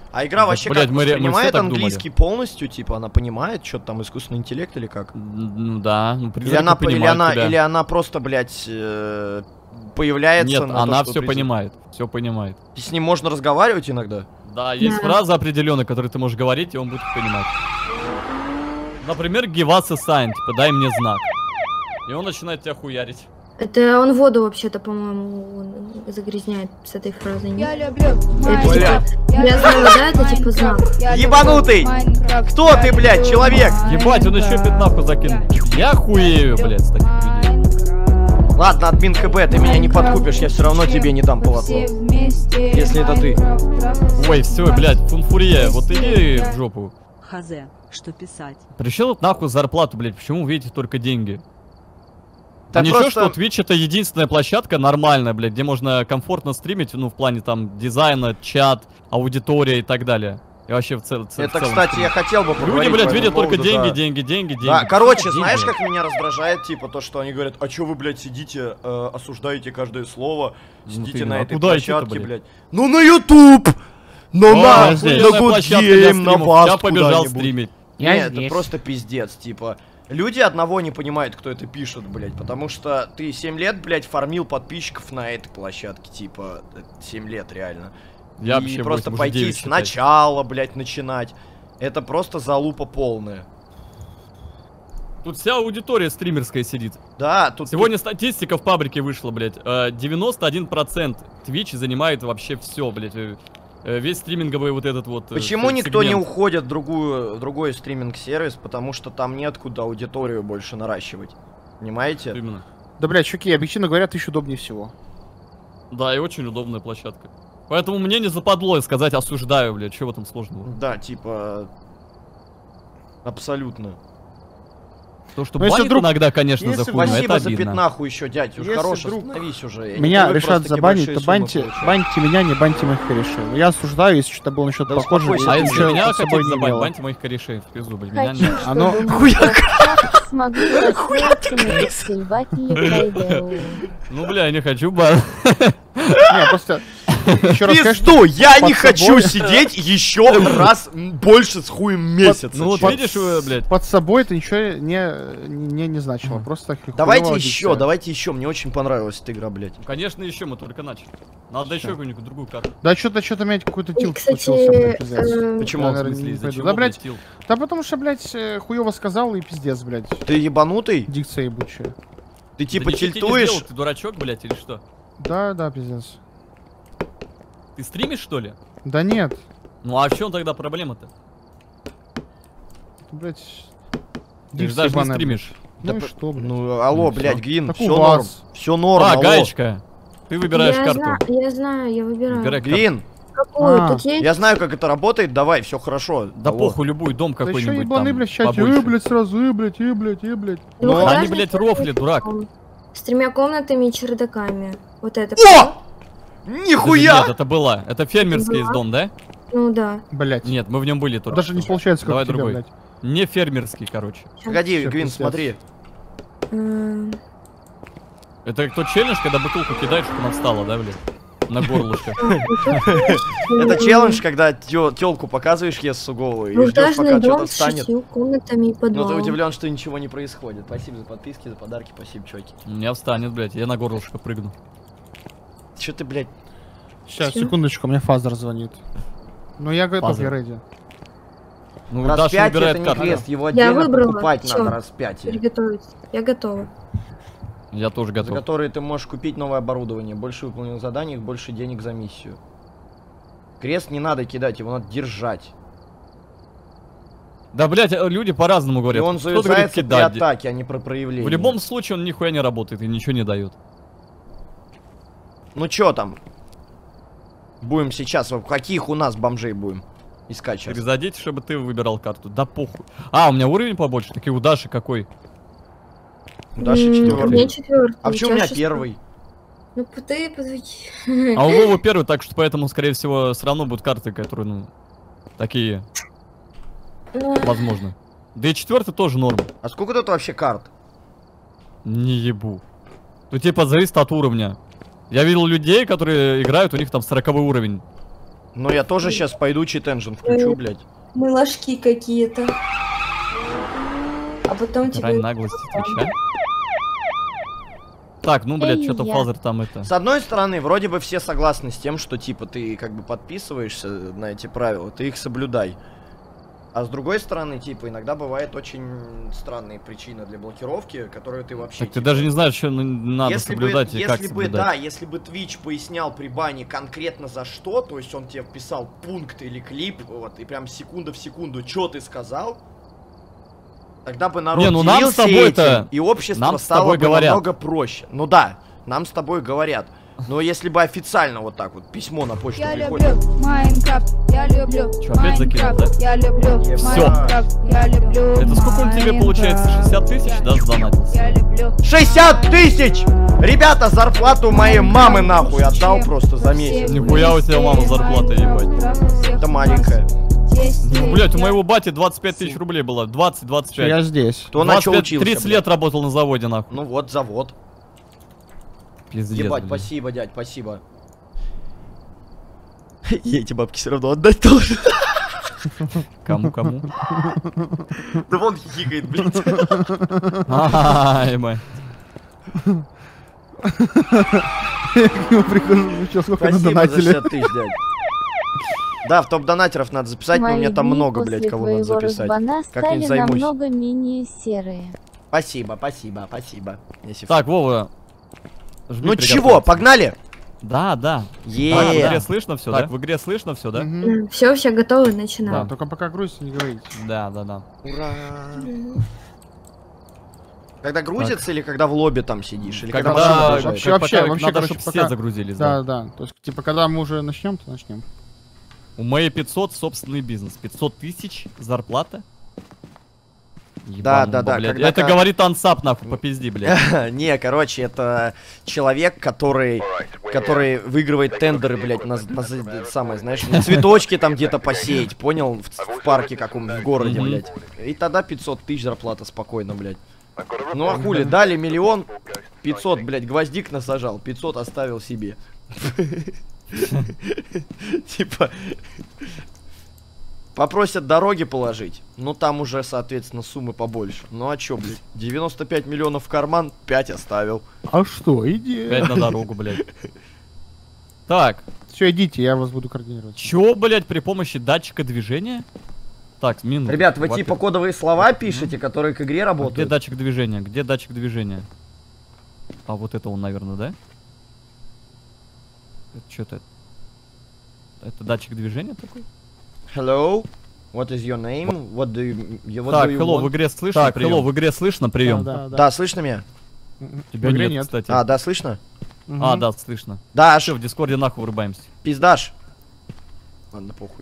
А игра вообще блядь, как мы все воспринимает так английский полностью? Типа она понимает, что там искусственный интеллект или как? Ну да, ну Или она, или она просто, блядь, появляется. Нет, на она то, все что понимает, все понимает. И с ним можно разговаривать иногда? Да, есть фразы определенные, которые ты можешь говорить, и он будет их понимать. Например, give us a sign, типа дай мне знак. И он начинает тебя хуярить. Это он воду вообще-то, по-моему, загрязняет с этой фразой. Я люблю Грязная вода, это типа знак. Ебанутый! Кто ты, блядь, человек? Ебать, он еще пятнаху закинул. Я хуею, блядь, с таких людей. Ладно, админ КБ, ты меня не подкупишь, я все равно тебе не дам полотно. Если это ты. Ой, все, блядь, фунфурия, вот иди в жопу. Хазе, что писать? Пришел вот нахуй зарплату, блядь, почему вы видите только деньги? Так а ничего, просто... что Twitch это единственная площадка нормальная, блядь, где можно комфортно стримить, ну, в плане там дизайна, чат, аудитория и так далее. И вообще в целом. Это, кстати, я хотел бы поговорить. Люди, блядь, видят только поводу, деньги, да. деньги. Да, короче, деньги. знаешь, как меня раздражает, типа, то, что они говорят, а чё вы, блядь, сидите, осуждаете каждое слово, сидите на этой площадке, блядь. Ну, на YouTube! Ну, на Good Game, на вас я побежал стримить. Нет, это просто пиздец, типа. Люди одного не понимают, кто это пишет, блядь, потому что ты 7 лет, блядь, фармил подписчиков на этой площадке, типа, 7 лет, реально. Я и вообще просто пойти сначала, блядь, начинать. Это просто залупа полная. Тут вся аудитория стримерская сидит. Да, тут... Сегодня статистика в паблике вышла, блядь. 91% Twitch занимает вообще все, блядь. Весь стриминговый вот этот вот... Почему никто не уходит в другой стриминг-сервис? Потому что там неоткуда аудиторию больше наращивать. Понимаете? Именно. Да, блядь, чуваки, объективно говоря, Twitch удобнее всего. Да, и очень удобная площадка. Поэтому мне не западло сказать осуждаю, блядь, что в этом сложного? Да, типа... Абсолютно. То, что банит вдруг... иногда, конечно, за хуйню, спасибо это за обидно. пятнаху еще, дядь, уж хорош, остановись уже. Меня решат забанить, то баньте меня, не баньте моих корешей. Я осуждаю, если что-то было насчет похожего. А если меня хотите забанить, баньте моих корешей в пизду, блядь. Меня не... Оно... Ну, бля, я не хочу бан. Не, просто... Пизду, я не хочу сидеть еще раз больше с хуем месяца. Ну вот видишь, блядь. Под собой это ничего не значило, просто... Давайте еще, мне очень понравилась эта игра, блядь. Конечно, еще, мы только начали. Надо еще какую-нибудь другую карту. Да что-то у меня какой-то тилт случился, блядь, Почему? В смысле, из-за чего, да, блядь, тилт? да потому что, блядь, хуёво сказал и пиздец, блядь. Ты ебанутый? Дикция ебучая. Ты типа тильтуешь? Ты дурачок, блядь, или что? Да, пиздец. Ты стримишь, что ли? Да нет. Ну а в чем тогда проблема-то? Блядь. Ты же даже не стримишь. Ну и что, блядь? Ну, алло, блядь, Гвин, Так все у норм. вас. Все норм, А, алло. гаечка. Ты выбираешь карту. Я знаю, я выбираю. Выбирай Гвин, Какую? Тут есть? я знаю, как это работает, давай, все хорошо. Да алло. похуй, любой дом Да еще какой-нибудь ебаный, там блядь, в чате. побольше. Блядь, сразу, блядь. Ну, они, блядь, рофли, дурак. С 3 комнатами и чердаками. Вот это. О! Нихуя! Нет, это была. Это фермерский дом, да? Ну да. Блядь. Нет, мы в нем были только. Даже не получается, как Давай у тебя, другой. блядь. Не фермерский, короче. Погоди, Всё, Гвин, пиздец. смотри. Это тот челлендж, когда бутылку кидаешь, чтобы она встала, да, блядь? На горлышко. Это челлендж, когда телку показываешь ессу голову и ждешь, Двухэтажный пока дом что-то с встанет. 6 комнатами и Но ты подвалом. удивлен, что ничего не происходит. Спасибо за подписки, за подарки, спасибо, чуваки. У меня встанет, блядь, я на горлышко прыгну. Че ты, блядь? Сейчас, Всё. секундочку, мне Фазер звонит. Ну я готов, Фазер. я рейди. Ну, Раз Даша 5 выбирает это не карту. крест, его Я отдельно выбрала. покупать Всё. надо раз 5. Приготовиться. Я готова. Я тоже За готов. которые ты можешь купить новое оборудование, больше выполненных заданий, больше денег за миссию. Крест не надо кидать, его надо держать. Да, блядь, люди по-разному И говорят. он Кто-то говорит завязается при кидать. атаке, а не про проявление. В любом случае он нихуя не работает и ничего не дает. Ну чё там? Будем сейчас, в каких у нас бомжей будем искать сейчас? Перезайдите, чтобы ты выбирал карту. Да похуй. А, у меня уровень побольше, так и у Даши какой? У Даши У меня 4. 4. А почему у меня 1? Ну ты подведи. А у Вовы первый, так что поэтому, скорее всего, все равно будут карты, которые, ну, такие, возможно. Да и 4 тоже норм. А сколько тут вообще карт? Не ебу. Тут типа зависит от уровня. Я видел людей, которые играют, у них там 40 уровень. Ну я тоже сейчас пойду чит-энджин включу, блядь. Мы ложки какие-то. А потом тебе... Рань наглости Твича. Так, ну, блядь, что-то Фазер там это... С одной стороны, вроде бы все согласны с тем, что, типа, ты как бы подписываешься на эти правила, ты их соблюдай. А с другой стороны, типа, иногда бывают очень странные причины для блокировки, которые ты вообще... Так ты даже не знаешь, что надо соблюдать и как соблюдать. Да, если бы Twitch пояснял при бане конкретно за что, то есть он тебе вписал пункт или клип, вот, и прям секунда в секунду, что ты сказал, тогда бы народ делился этим, и общество стало бы намного проще. Ну да, нам с тобой говорят. Но если бы официально вот так вот письмо на почту приходит... Я люблю Майнкрафт, я люблю Что, опять закинул, да? Я люблю Майнкрафт, я люблю. Это сколько он тебе получается? 60 тысяч, да, сдонатился? Я люблю 60 тысяч! Ребята, зарплату моей мамы нахуй отдал просто за месяц. Нихуя у тебя мама зарплата, ебать. Это маленькая. Ну, блять, у моего бати 25 тысяч рублей было. 20-25. Я здесь. Кто на чё учился? 30 лет работал на заводе, нахуй. Ну вот, завод. Пиздец, ебать, блин. спасибо, дядь, спасибо. Я эти бабки все равно отдать должен. Кому? Да вон хихикает, блядь. Ай, мать. Я к нему прихожу, что, сколько Спасибо надонатили? за 60 тысяч, дядь. Да, в топ-донатеров надо записать, но у меня там много, блядь, кого надо записать. Как-нибудь займусь. Намного менее серые. Спасибо, спасибо, спасибо. Так, Вова. Ну чего, погнали? Да. Так, в игре слышно все, да? В игре слышно все, да? Все готовы, начинаем. Да, только пока грузится, не говорите. Да. Ура! Когда грузится или когда в лобби там сидишь? Или когда вообще, надо, чтобы все загрузились, да. Да. То есть, типа, когда мы уже начнем, то начнем. У моей 500 собственный бизнес. 500 тысяч зарплата. Да. Это говорит ансап, нахуй, по пизди, блядь. Не, короче, это человек, который выигрывает тендеры, блядь, на самое, знаешь, на цветочки там где-то посеять, понял? В парке каком-то, в городе, блядь. И тогда 500 тысяч зарплата спокойно, блядь. Ну а хули, дали 1 000 000, 500, блядь, гвоздик насажал, 500 оставил себе. Типа... Попросят дороги положить, ну там уже, соответственно, суммы побольше. Ну а чё, блядь, 95 миллионов в карман, 5 оставил. А что, иди. 5 на дорогу, блядь. Так. Все, идите, я вас буду координировать. Чё, блядь, при помощи датчика движения? Так, минуту. Ребят, вы типа кодовые слова пишете, которые к игре работают? Где датчик движения? Где датчик движения? А вот это он, наверное, да? Это что-то... Это датчик движения такой? Hello, what is your name? What do you так, hello, в игре слышно? Так, hello, в игре слышно прием? Да, слышно меня? Тебя нет, кстати. А, да, слышно? А, да, слышно. Даш. Все, в дискорде нахуй вырубаемся. Пиздаш. Ладно, похуй.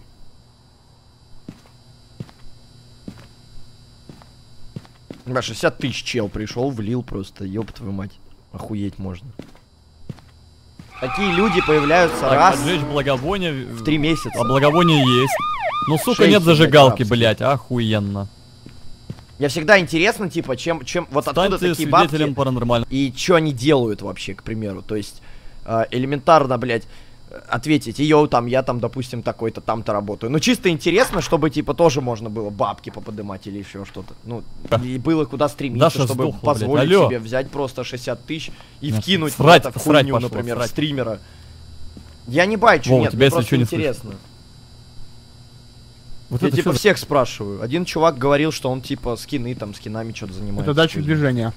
Да, 60 тысяч чел пришел, влил просто, ёб твою мать. Охуеть можно. Такие люди появляются так, раз в 3 месяца. А благовоние есть. Ну, сука, нет зажигалки, блядь, охуенно. Мне всегда интересно, типа, чем вот откуда такие бабки и что они делают вообще, к примеру. То есть, элементарно, блядь, ответить, я там, допустим, такой-то, там-то работаю. Ну, чисто интересно, чтобы, типа, тоже можно было бабки поподымать или еще что-то. Ну, и было куда стремиться, Даша чтобы сдохла, позволить блядь. себе взять просто 60 тысяч и вкинуть срать, в хуйню, пошло, например, срать. стримера. Я не байчу, Вова, нет, тебя, мне просто не интересно. Вот я это типа что? всех спрашиваю. Один чувак говорил, что он типа скинами что-то занимается. Это датчик движения.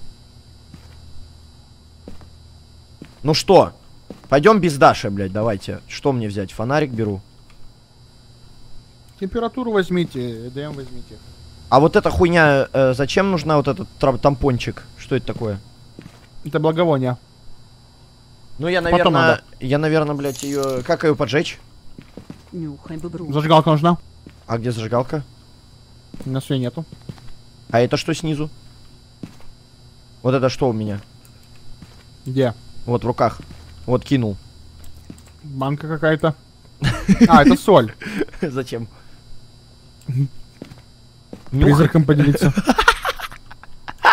Ну что? Пойдем без Даши, блядь, давайте. Что мне взять? Фонарик беру. Температуру возьмите, ЭДМ возьмите. А вот эта хуйня, зачем нужна вот этот тампончик? Что это такое? Это благовоние. Ну я, наверное, блядь, ее... Как ее поджечь? Нюхай, бобру. Зажигалка нужна. А где зажигалка? У нас ее нету. А это что снизу? Вот это что у меня? Где? Вот в руках. Вот кинул. Банка какая-то. А, это соль. Зачем? Призраком поделиться.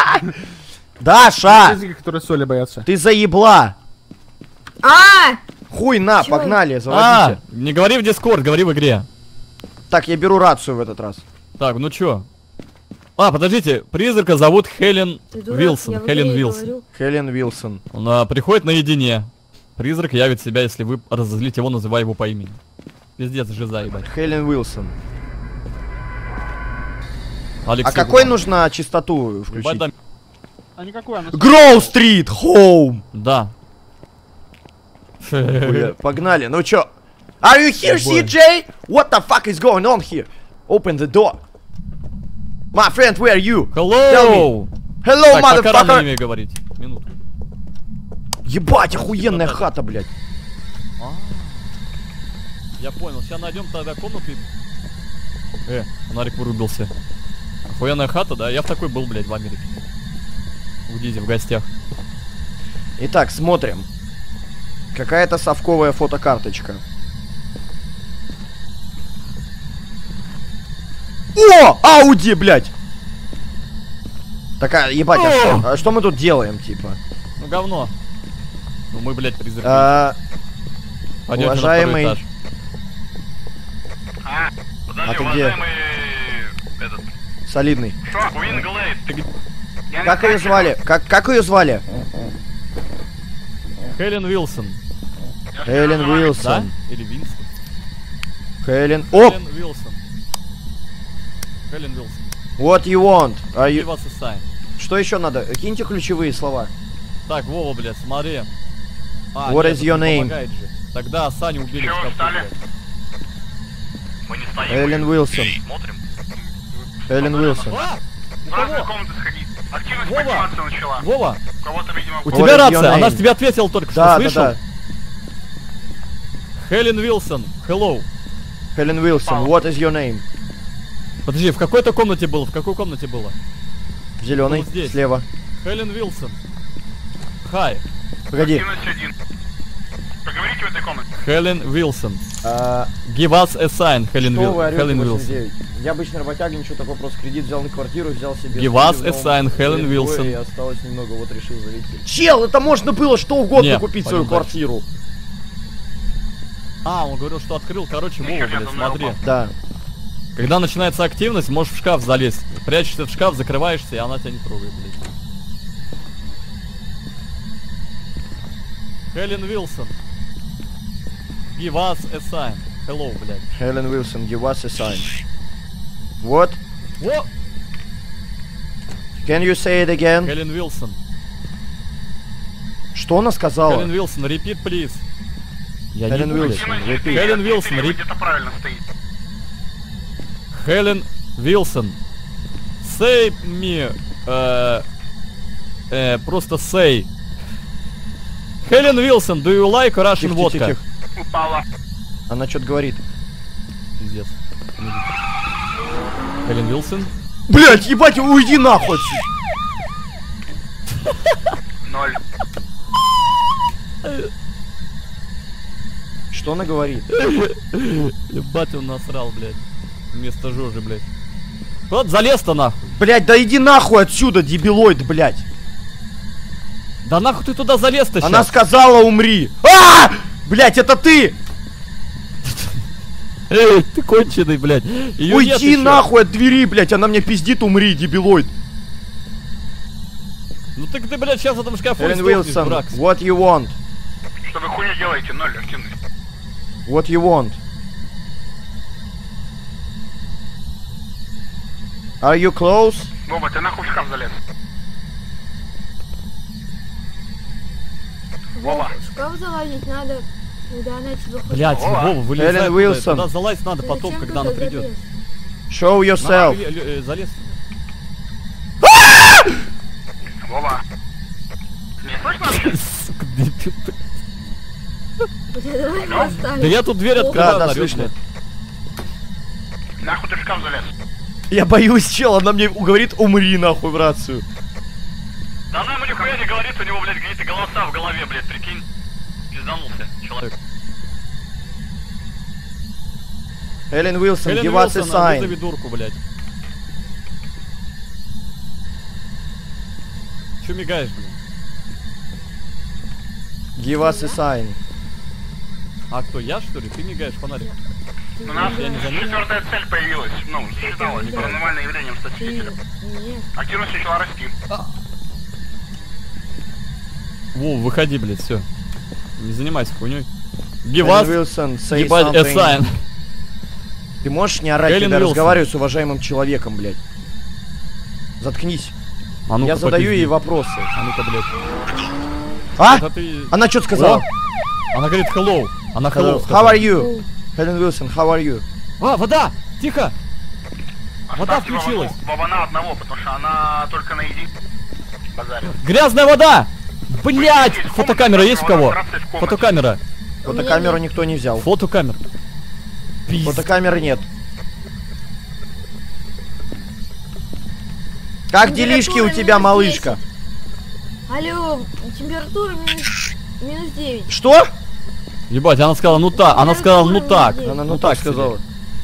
Даша! Призраки, которые соли боятся. Ты заебла! Хуй на, Чё? погнали, заводите. Не говори в Дискорд, говори в игре. Так, я беру рацию в этот раз. Так, ну чё? Подождите, призрака зовут Хелен Ты дурак, Вилсон. я в Хелен игре Вилсон. говорю. Хелен Вилсон. Он приходит наедине. Призрак явит себя, если вы разозлите его, называя его по имени. Пиздец, жиза, ебать. Хелен Вилсон. Алексей, А какой нужно частоту включить? Ебать, А никакой она... Гроу-стрит, хоум! да. Погнали, ну чё? Are you here, CJ? What the fuck is going on here? Open the door. My friend, where are you? Hello! Hello, Так, пока рано motherfucker! имя говорить. Минуту. Ебать, охуенная хата, блядь. Я понял, сейчас найдем тогда комнату и... фонарик вырубился. Охуенная хата, да? Я в такой был, блядь, в Америке. У Дизи в гостях. Итак, смотрим. Какая-то совковая фотокарточка. О! Ауди, блядь! Такая, ебать, а что мы тут делаем, типа? Ну, говно. Ну, мы, блядь, призраки. Пойдёте Уважаемый... на второй этаж. Подожди, А ты где? уважаемый... Этот... Солидный. Уинглейд. Как ее звали? Как ее звали? Хелен Вилсон. Хелен Да? Вилсон. Или Винстон? Хелен... Оп! Хелен Вилсон. Хелен Вилсон. What you want? Are you... Give us a sign. Что еще надо? Киньте ключевые слова. Так, Вова, блядь, смотри. What нет, is your это не name? помогает же. Тогда Саню убили в Чего шкафу, встали? блядь. Мы не стоим. Хелен мы Уилсон. Смотрим. Хелен Уилсон. В разные комнаты сходить. Активность Вова! подниматься начала. Вова, У кого-то, видимо... у What тебя is your рация, она name? же тебе ответила только что, Да, слышал? да, да. Хелен Вилсон, hello. Хелен Уилсон, what is your name? Подожди, в какой-то комнате было? В какой комнате было? В зеленой, Вот здесь. слева. Хелен Вилсон. Хай. Погоди. Активность 1. Поговорите в этой комнате. Хелен Вилсон. А, Give us a sign, Хелен что вы орёте, Хелен Вилсон. 89? Я обычный работяга, ничего такого, просто кредит взял на квартиру, взял себе... Give us a sign, Хелен Вилсон. И осталось немного, вот решил залететь. Чел, это можно было что угодно Не, купить свою пойдём дальше. квартиру. Он говорил, что открыл. Короче, Вова, Нихера, блядь, я смотри. думаю, Да. Когда начинается активность, можешь в шкаф залезть. Прячешься в шкаф, закрываешься, и она тебя не трогает, блядь. Хелен Вилсон. Give us a sign. Hello, блядь. Хелен Уилсон, give us a sign. What? Во! Can you say it again? Хелен Вилсон. Что она сказала? Хелен Вилсон, repeat, please. Я Хелен не буду, Уилсон, блядь. repeat. Хелен Вилсон, Вы repeat. где-то правильно стоите. Хелен Вилсон. Say me. Просто say. Хелен Вилсон, do you like Russian Тихо, vodka? тихо, тихо. Упала. Она что-то говорит. Пиздец. Хелен Вилсон. Блять, ебать, уйди нахуй отсюда. 0. Что она говорит? Ебать, он насрал, блядь. Вместо Жожи, блядь. Вот залез-то нахуй. Блять, да иди нахуй отсюда, дебилоид, блять. Да нахуй ты туда залез-то Она щас? сказала умри. Блять, это ты! Эй, ты конченый, блядь. Её нет Уйди ещё. нахуй от двери, блять, она мне пиздит, умри, дебилоид. Ну так ты, блядь, сейчас в этом шкафу Хелен сдохнешь, Уилсон, дурак. what you want? Что вы хуйню делаете? 0 активность. What you want? Are you close? Вова, ты нахуй в шкаф залез. Вова. В шкаф залазить надо, когда она тебе хочет. Блядь, Вова, вылезай. Хелен туда, Уилсон. Туда залазь надо потом, Зачем когда ты она туда придет. залез? Show yourself. Залез. Вова. Не слышно вообще? Сука, дебил ты. Бля, давай его оставим. Да я тут дверь О, открываю, Да, орёт, слышно. блядь. Нахуй ты в шкаф залез. Я боюсь, чел, она мне говорит умри нахуй в рацию. Да она ему нихуя не говорит, у него, блядь, какие-то голоса в голове, блядь, прикинь. Пизданулся человек. Хелен Уилсон, Хелен give us a Уилсон, sign. вызови дурку, блядь. Чё мигаешь, блядь? Give us a sign. А кто, я что ли? Ты мигаешь фонарик. У нас четвертая цель появилась. Ну, считалось паранормальным явлением статистителя. Активность начала расти. Во, выходи, блядь, все. Не занимайся хуйней. Гивас, ебать, Эсайн. Ты можешь не орать, когда разговариваю с уважаемым человеком, блядь? Заткнись. А ну-ка, я задаю ей вопросы. А ну-ка, блядь. А? Она что-то сказала? Она говорит hello. Она hello сказала. How are you? Хелен Уилсон, how are you? А, вода! Тихо! Вода включилась. Вована одного, потому что она только на еди базарит. Грязная вода! Блять! Фотокамера есть у кого? Фотокамера. Фотокамеру никто не взял. Фотокамера. Фотокамеры нет. Как делишки у тебя, малышка? Алло, температура минус 9. Что? Ебать, она сказала, ну так. Она сказала, ну так. Она ну так сказала.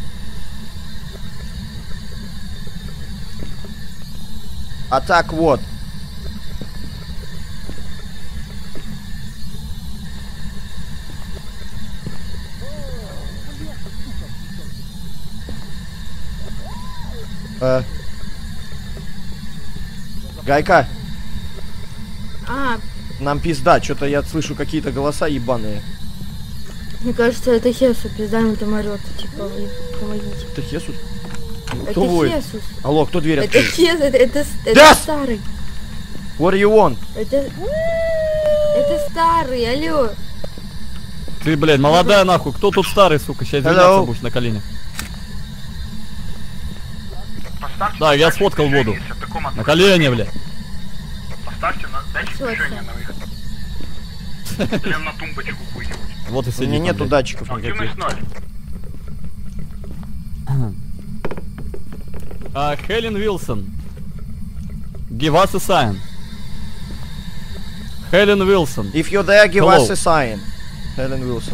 А так вот. Гайка. Нам пизда, что-то я слышу какие-то голоса ебаные. Мне кажется, это Хесус, пизда ему там орёт, типа, помогите. Это Хесус? Это кто воет? Хесус. Алло, кто дверь открыл? Это Хесус, это старый. What do you want? Это старый, алло. Ты, блядь, молодая нахуй, кто тут старый, сука, сейчас извиняться будешь на коленях. Да, я сфоткал воду. На колени, блядь. Поставьте на датчик движения на выход. Прям на тумбочку хуйню. Вот и сидит. У меня нету датчиков никаких. Хелен Уилсон. Give us a sign. Хелен Уилсон. If you're there, give us a sign. Хелен Уилсон.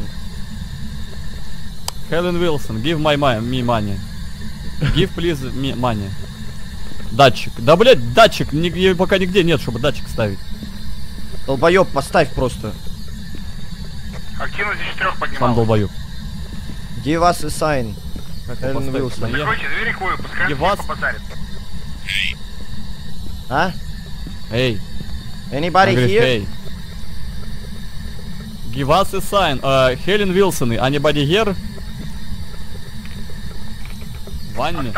Хелен Уилсон, give me money. Give please me money. Датчик. Да, блядь, датчик. Пока нигде нет, чтобы датчик ставить. Долбоёб, поставь просто. Активность 4 поднимал. Сам долбоёб. Give us a sign. Хелен Уилсон. Закройте двери к вою, пускай он побазарит. А? Эй. Anybody here? Hey. Give us a sign. Хелен Уилсон, anybody here? Ванне.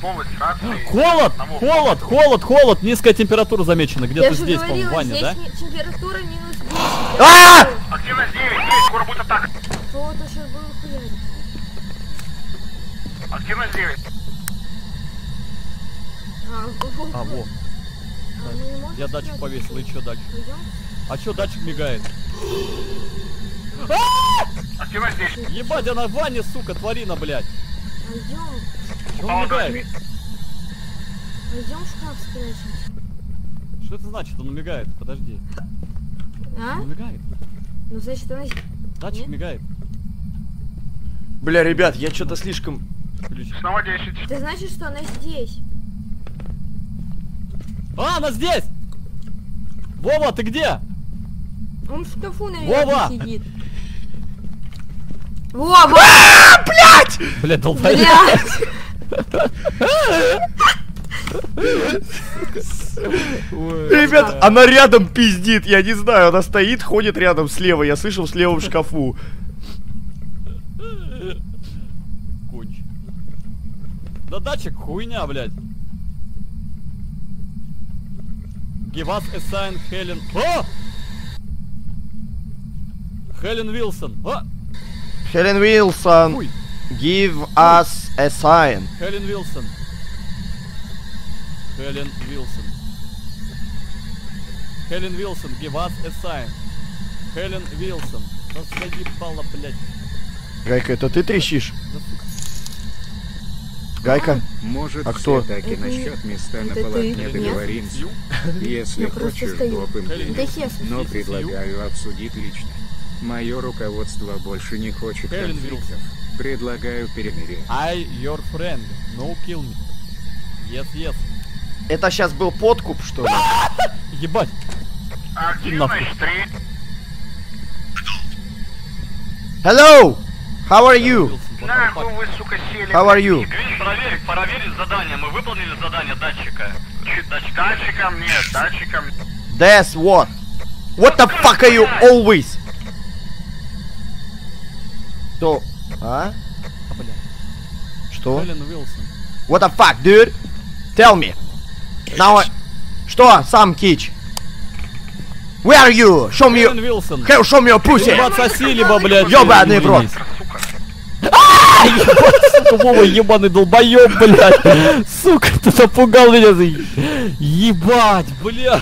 Холод! Низкая температура замечена. Где-то здесь, по-моему, в ванне, да? Температура минус 10. Активность 9, скоро будет атака. Вот сейчас было хуярить. Активность 9. Во. Я датчик повесил, и что дальше? А что датчик мигает? Активность 10. Ебать, она в ванне, сука, тварина, блядь. Что он мигает? Пойдем в шкаф спрячемся. Что это значит? Он мигает, подожди. Он мигает. Ну значит она... Датчик мигает. Бля, ребят, я что-то слишком... Снова 10. Это значит, что она здесь. Она здесь! Вова, ты где? Он в шкафу, наверное, сидит. Вова! Блять! Блять, долбоёб. Ребят, она рядом пиздит, я не знаю, она стоит, ходит рядом слева, я слышал в левом шкафу. Конч. Да датчик хуйня, блядь. Give us a sign, Хелен. Хелен Уилсон. Хелен Уилсон. Give us a sign. Хелен Уилсон. Хелен Уилсон. Хелен Уилсон, give us a sign. Хелен Уилсон. Да заебала, блядь. Гайка, это ты трещишь? Гайка? Может, а кто? Все-таки насчет места на полотне договоримся. Если хочешь, допым. Но предлагаю обсудить лично. Мое руководство больше не хочет конфликтов. Предлагаю перемирие. I your friend. No kill me. Yes, yes. Это сейчас был подкуп, что ли? Ебать. Hello! How are you? Нахуй вы, сука, сели. How are you? Проверить задание. Мы выполнили задание датчика. Датчиком нет, датчиком. That's what? What the fuck are you always? Что? А? Что? What the fuck, dude? Tell me. Now I... Что? Сам Кич. Where are you? Show me your... Show me your pussy. Ёбаный в рот. Сука, Вова, ебаный долбоёб, блядь. Сука, ты запугал меня. Ебать, блядь.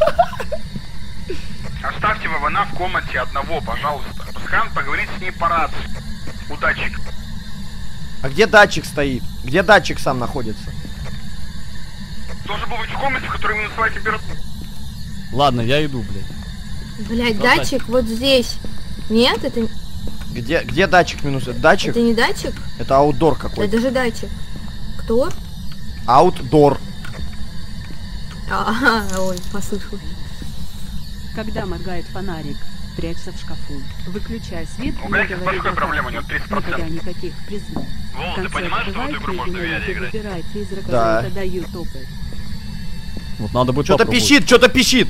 Оставьте Вована в комнате одного, пожалуйста. Пускай он поговорит с ней по рации. У датчика. А где датчик стоит? Где датчик сам находится? Должен был быть в комнате, в которой минусовая температура. Ладно, я иду, блядь. Блядь, датчик вот здесь. Нет, это... Где датчик минус? Это датчик? Это не датчик? Это аутдор какой-то. Это же датчик. Кто? Аутдор. Ой, послышалось. Когда моргает фонарик, прячься в шкафу. Выключай свет. У Гайки большая проблема, у него 30%. Никаких признаков. Вова, ты понимаешь, что в эту игру можно в VR играть? Да. Вот надо будет Что-то пищит, что-то пищит.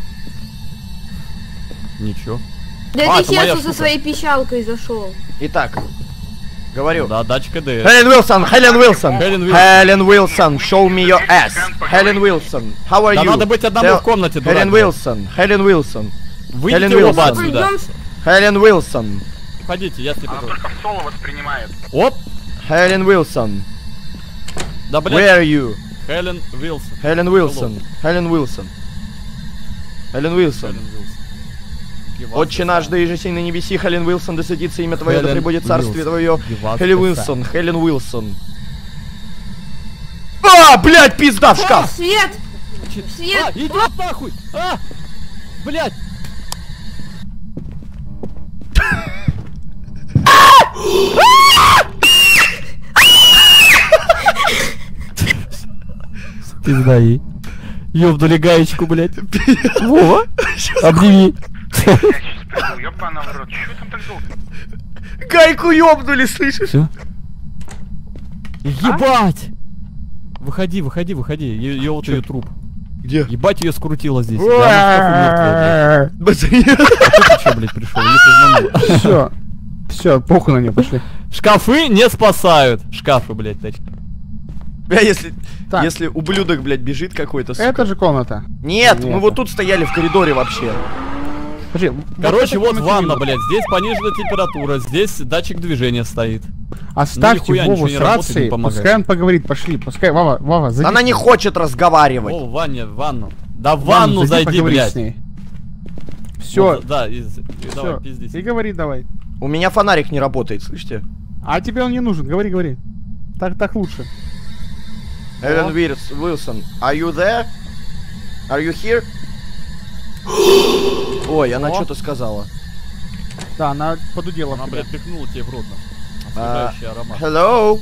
Ничего. Да ты Хесу со своей пищалкой зашел. Итак, говорю. Да, датчик ЭДС. Хелен Уилсон, Хелен Уилсон. Хелен Уилсон, show me your ass. Хелен Уилсон, how are you? Да надо быть одному в комнате, дурак. Хелен Уилсон, Хелен Уилсон. Выйдите оба отсюда. Хелен Уилсон. Уходите, я тебе Она только в соло воспринимает. Оп. Хелен Уилсон. Да, блядь. Where are you? Хелен Уилсон. Хелен Уилсон. Хелен Уилсон. Хелен Уилсон. Отче наш, да и же сей на небеси, Хелен Уилсон, да святится имя Твое, да пребудет царствие Твое. Хелен Уилсон, Хелен Уилсон. А, блядь, пизда в шкаф! Свет! Свет! Иди нахуй! А! Блядь! Пизда ей. Ёбнули гаечку, блядь. Вова, обними. Я сейчас приду, ёбана в рот. Чё там так долго? Гайку ёбнули, слышишь? Всё? Ебать! Выходи, выходи, выходи. Её вот её труп. Где? Ебать, её скрутило здесь. Ты чё, блядь, пришёл? Всё. Всё, похуй на неё, пошли. Шкафы не спасают. Шкафы, блядь, точно. Бля, если ублюдок, блядь, бежит какой-то, сука. Это же комната. Нет, мы вот тут стояли в коридоре вообще. Короче, вот ванна, блядь. Здесь пониженная температура, здесь датчик движения стоит. Оставьте Вову с рацией, пускай он поговорит, пошли. Пускай, Вова, зайди. Она не хочет разговаривать. О, в ванну. Да в ванну зайди, блядь. Все. Да, давай, пиздись. И говори давай. У меня фонарик не работает, слышите? А тебе он не нужен, говори. Так лучше. Хелен Уилсон, are you there? Are you here? Ой, она что-то сказала. Да, она подудела. Она, блядь, пихнула тебе в рот. Освежающий аромат. Hello?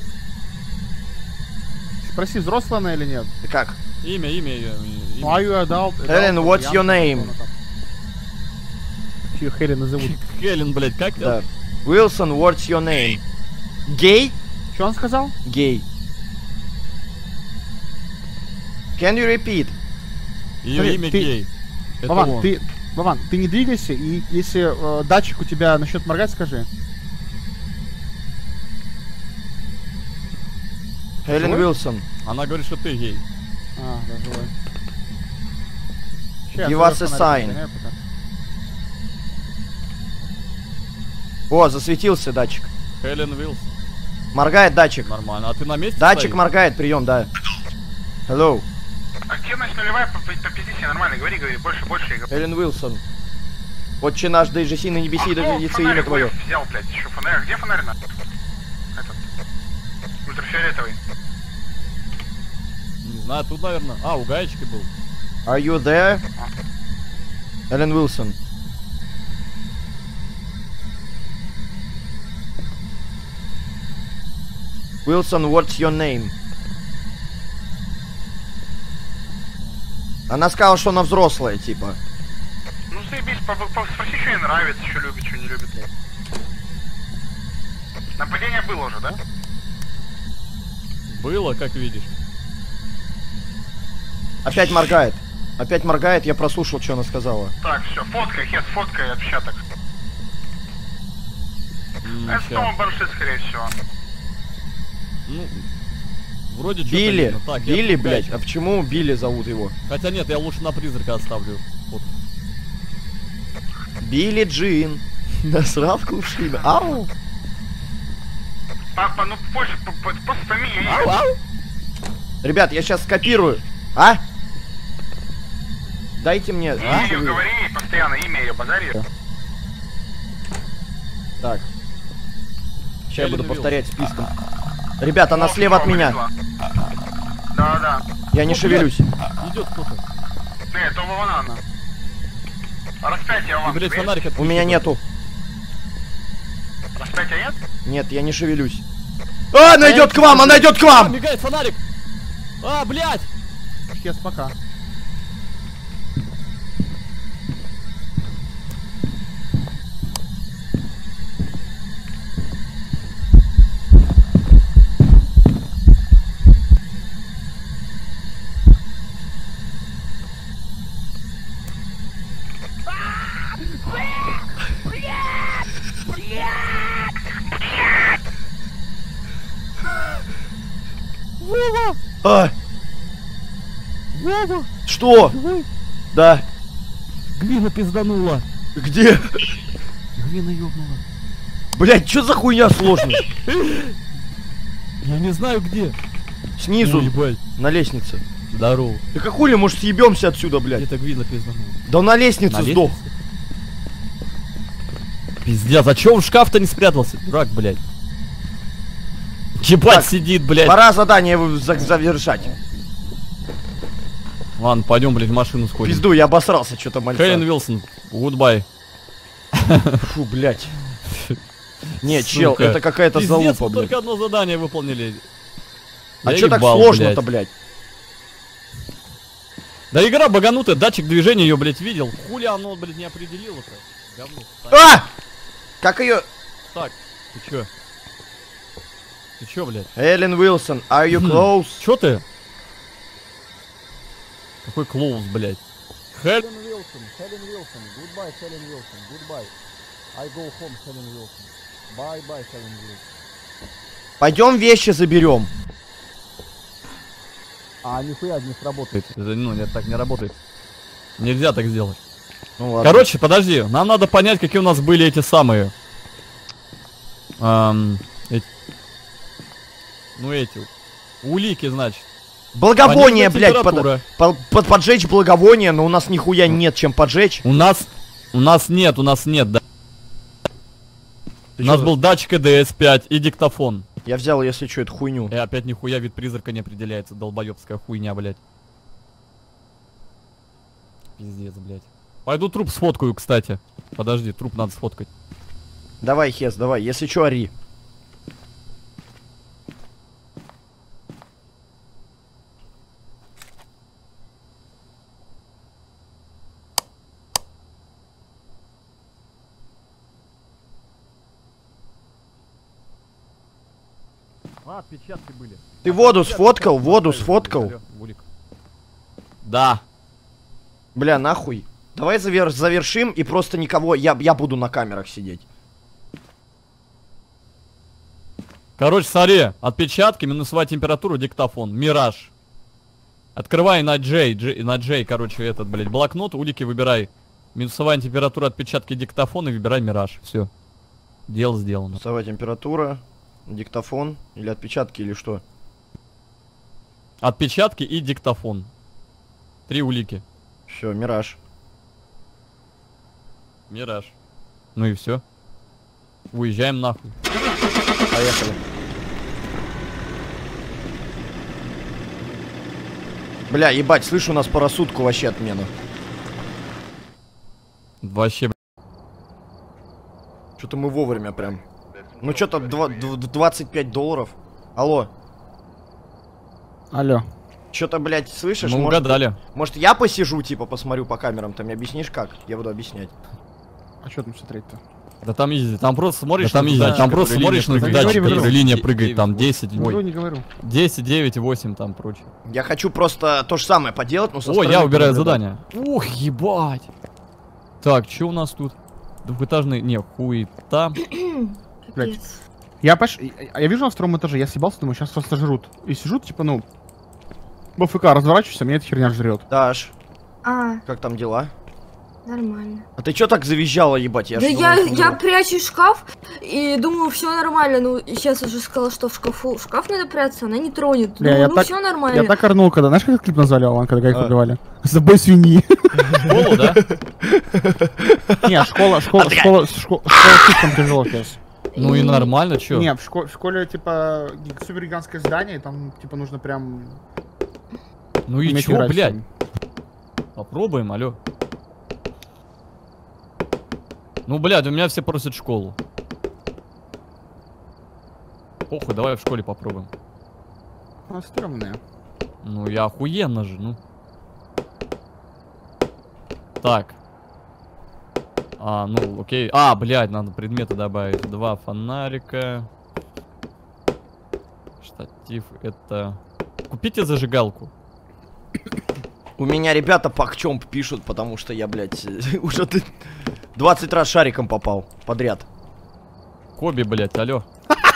Спроси, взрослая она или нет? Как? Имя ее. Are you adult? Хелен, what's your name? Чью Хелен назовут? Хелен, блядь, как? Да. Уилсон, what's your name? Гей? Что он сказал? Гей. Can you repeat? Ее имя Гей. Вован, ты не двигайся, и если датчик у тебя начнет моргать, скажи. Хелен Уилсон. Она говорит, что ты гей. А, да, живой. Give us a sign. О, засветился датчик. Хелен Уилсон. Моргает датчик. Нормально. А ты на месте датчик стоишь? Моргает, прием, да. Hello. Активность нулевая, попиздись, нормально, говори, больше я говорю. Хелен Уилсон. Отче наш, да и же си на небеси, да святится имя Твое. Взял, блядь, еще фонарь. Где фонарь на? Этот. Ультрафиолетовый. Не знаю, тут, наверное. А, у гаечки был. Are you there? Хелен Уилсон. Уилсон, what's your name? Она сказала, что она взрослая, типа. Ну заебись, спроси, что ей нравится, что любит, что не любит. Нападение было уже, да? Было, как видишь. Опять моргает. Опять моргает, я прослушал, что она сказала. Так, все, фоткай, Хес, фоткай отпечаток. Это снова бомжи, скорее всего. Ну, вроде Билли, так, Билли, блядь, а почему Билли зовут его? Хотя нет, я лучше на призрака оставлю. Вот. Билли Джин. Насрал в кувшин. Ау! Папа, ну позже, просто фамилия. Ау, ау! Ребят, я сейчас скопирую. А? Дайте мне... Имя ее говори, постоянно имя ее базари. Так. Сейчас я буду повторять списком. Ребят, она слева от меня. Да. Я не шевелюсь. Идет кто-то. Это вон она. Распятие вам. Блять, фонарик у меня нету. Распятия нет? Нет, я не шевелюсь. А, она идет к вам, она идет к вам! Мигает фонарик! А, блять! Хес, пока. Вова! А! Вова! Что? Живой? Да. Гвина пизданула. Где? Гвина ёбнула. Блять, что за хуйня сложная? Я не знаю где. Снизу. Ой, на лестнице. Здорово. Да как хули, может съебемся отсюда, блядь? Это Гвина пизданула. Да на лестнице сдох. Пиздец, а чё он в шкаф-то не спрятался? Дурак, блядь. Ебать сидит, блядь. Пора задание завершать. Ладно, пойдем, блядь, в машину сходим. Пизду, я обосрался, что-то мальца. Хелен Вилсон, гудбай. Фу, блядь. Не, чел, это какая-то залупа, блядь. Только одно задание выполнили. А чё так сложно-то, блядь? Да игра баганутая, датчик движения ее, блядь, видел. Хули оно, блядь, не определило-то. Говно. А! Как ее? Так, ты чё? Ты чё, блядь? Хелен Уилсон, are you close? Чё ты? Какой close, блядь? Хелен Уилсон, goodbye, Хелен Уилсон, goodbye. I go home, Хелен Уилсон. Bye-bye, Хелен Уилсон. Пойдем вещи заберем. А нихуя не сработает. Ну, нет, так не работает. Нельзя так сделать. Ну, ладно. Короче, подожди, нам надо понять, какие у нас были эти самые. Эти улики, значит. Благовоние, блядь, поджечь благовоние, но у нас нихуя нет чем поджечь. У нас нет, да. У нас был датчик EDS-5 и диктофон. Я взял, если что, эту хуйню. И опять нихуя вид призрака не определяется, долбоёбская хуйня, блядь. Пиздец, блядь. Пойду труп сфоткаю, кстати. Подожди, труп надо сфоткать. Давай, Хес, давай, если что, ори. А, отпечатки были. Ты воду сфоткал? Воду сфоткал? Да. Бля, нахуй. Давай завершим и просто никого... Я буду на камерах сидеть. Короче, смотри. Отпечатки, минусовая температура, диктофон. Мираж. Открывай на J, короче, этот, блядь, блокнот, улики выбирай. Минусовая температура, отпечатки, диктофон и выбирай мираж. Все. Дело сделано. Минусовая температура, диктофон или отпечатки или что? Отпечатки и диктофон. 3 улики. Все, мираж. Мираж. Ну и все. Уезжаем нахуй. Поехали. Бля, ебать, слышу, у нас по рассудку вообще отмена. Вообще, бля. Что-то мы вовремя прям. Ну что-то 25 долларов. Алло. Алло. Что-то, блядь, слышишь? Мы угадали. Может я посижу, типа, посмотрю по камерам, ты мне объяснишь как? Я буду объяснять. А что там смотреть-то? Да там изи, там просто смотришь, там просто смотришь на датчик, который линия прыгает, там 10, не говорю. 10, 9, 8, там прочее. Я хочу просто то же самое поделать, но со О, я выбираю задание. Ух, ебать. Так, что у нас тут? Двухэтажный, не, хуета. Я вижу на втором этаже, я съебался, думаю, сейчас просто жрут. И сижу, типа, ну, в АФК разворачиваюсь, а меня эта херня жрет. Даш, как там дела? Нормально. А ты чё так завизжала, ебать? Да я прячу шкаф и думаю, все нормально. Ну, сейчас уже сказала, что в шкаф надо прятаться, она не тронет. Ну, все нормально. Я так орнул, когда, знаешь, как клип назвали, Алан, когда гайку убивали? С тобой свиньи. Школу, да? Не, школа слишком тяжело сейчас. Ну и нормально, чё? Не, в школе, типа, супер гигантское здание, там, типа, нужно прям... Ну и чё, блядь? Попробуем, алё. Ну, блядь, у меня все просят школу. Похуй, давай в школе попробуем. Она стрёмная. Ну, я охуенно же, ну. Так. Ну, окей. Блядь, надо предметы добавить. 2 фонарика. Штатив, это... Купите зажигалку. У меня ребята пакчомп пишут, потому что я, блядь, уже 20 раз шариком попал подряд. Коби, блядь, алё.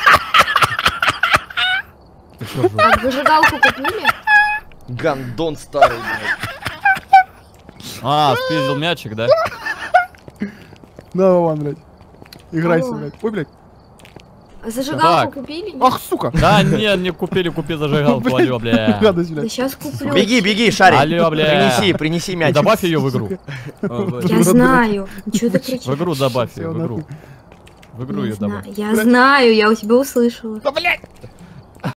А зажигалку купили? Гандон старый, блядь. Спиздил мячик, да? Да, Вован, блядь. Играйся, блядь. Ой, блядь. Зажигалку купили? Ах, сука! Да, не купили, купи зажигалку, алё, бля. Да сейчас куплю. Беги, шарик. Алё, бля. Принеси мяч. Добавь ее в игру. Я знаю. Чё ты кричишь? В игру добавь ее, в игру. В игру ее добавь. Я знаю, я у тебя услышала. Да, блядь!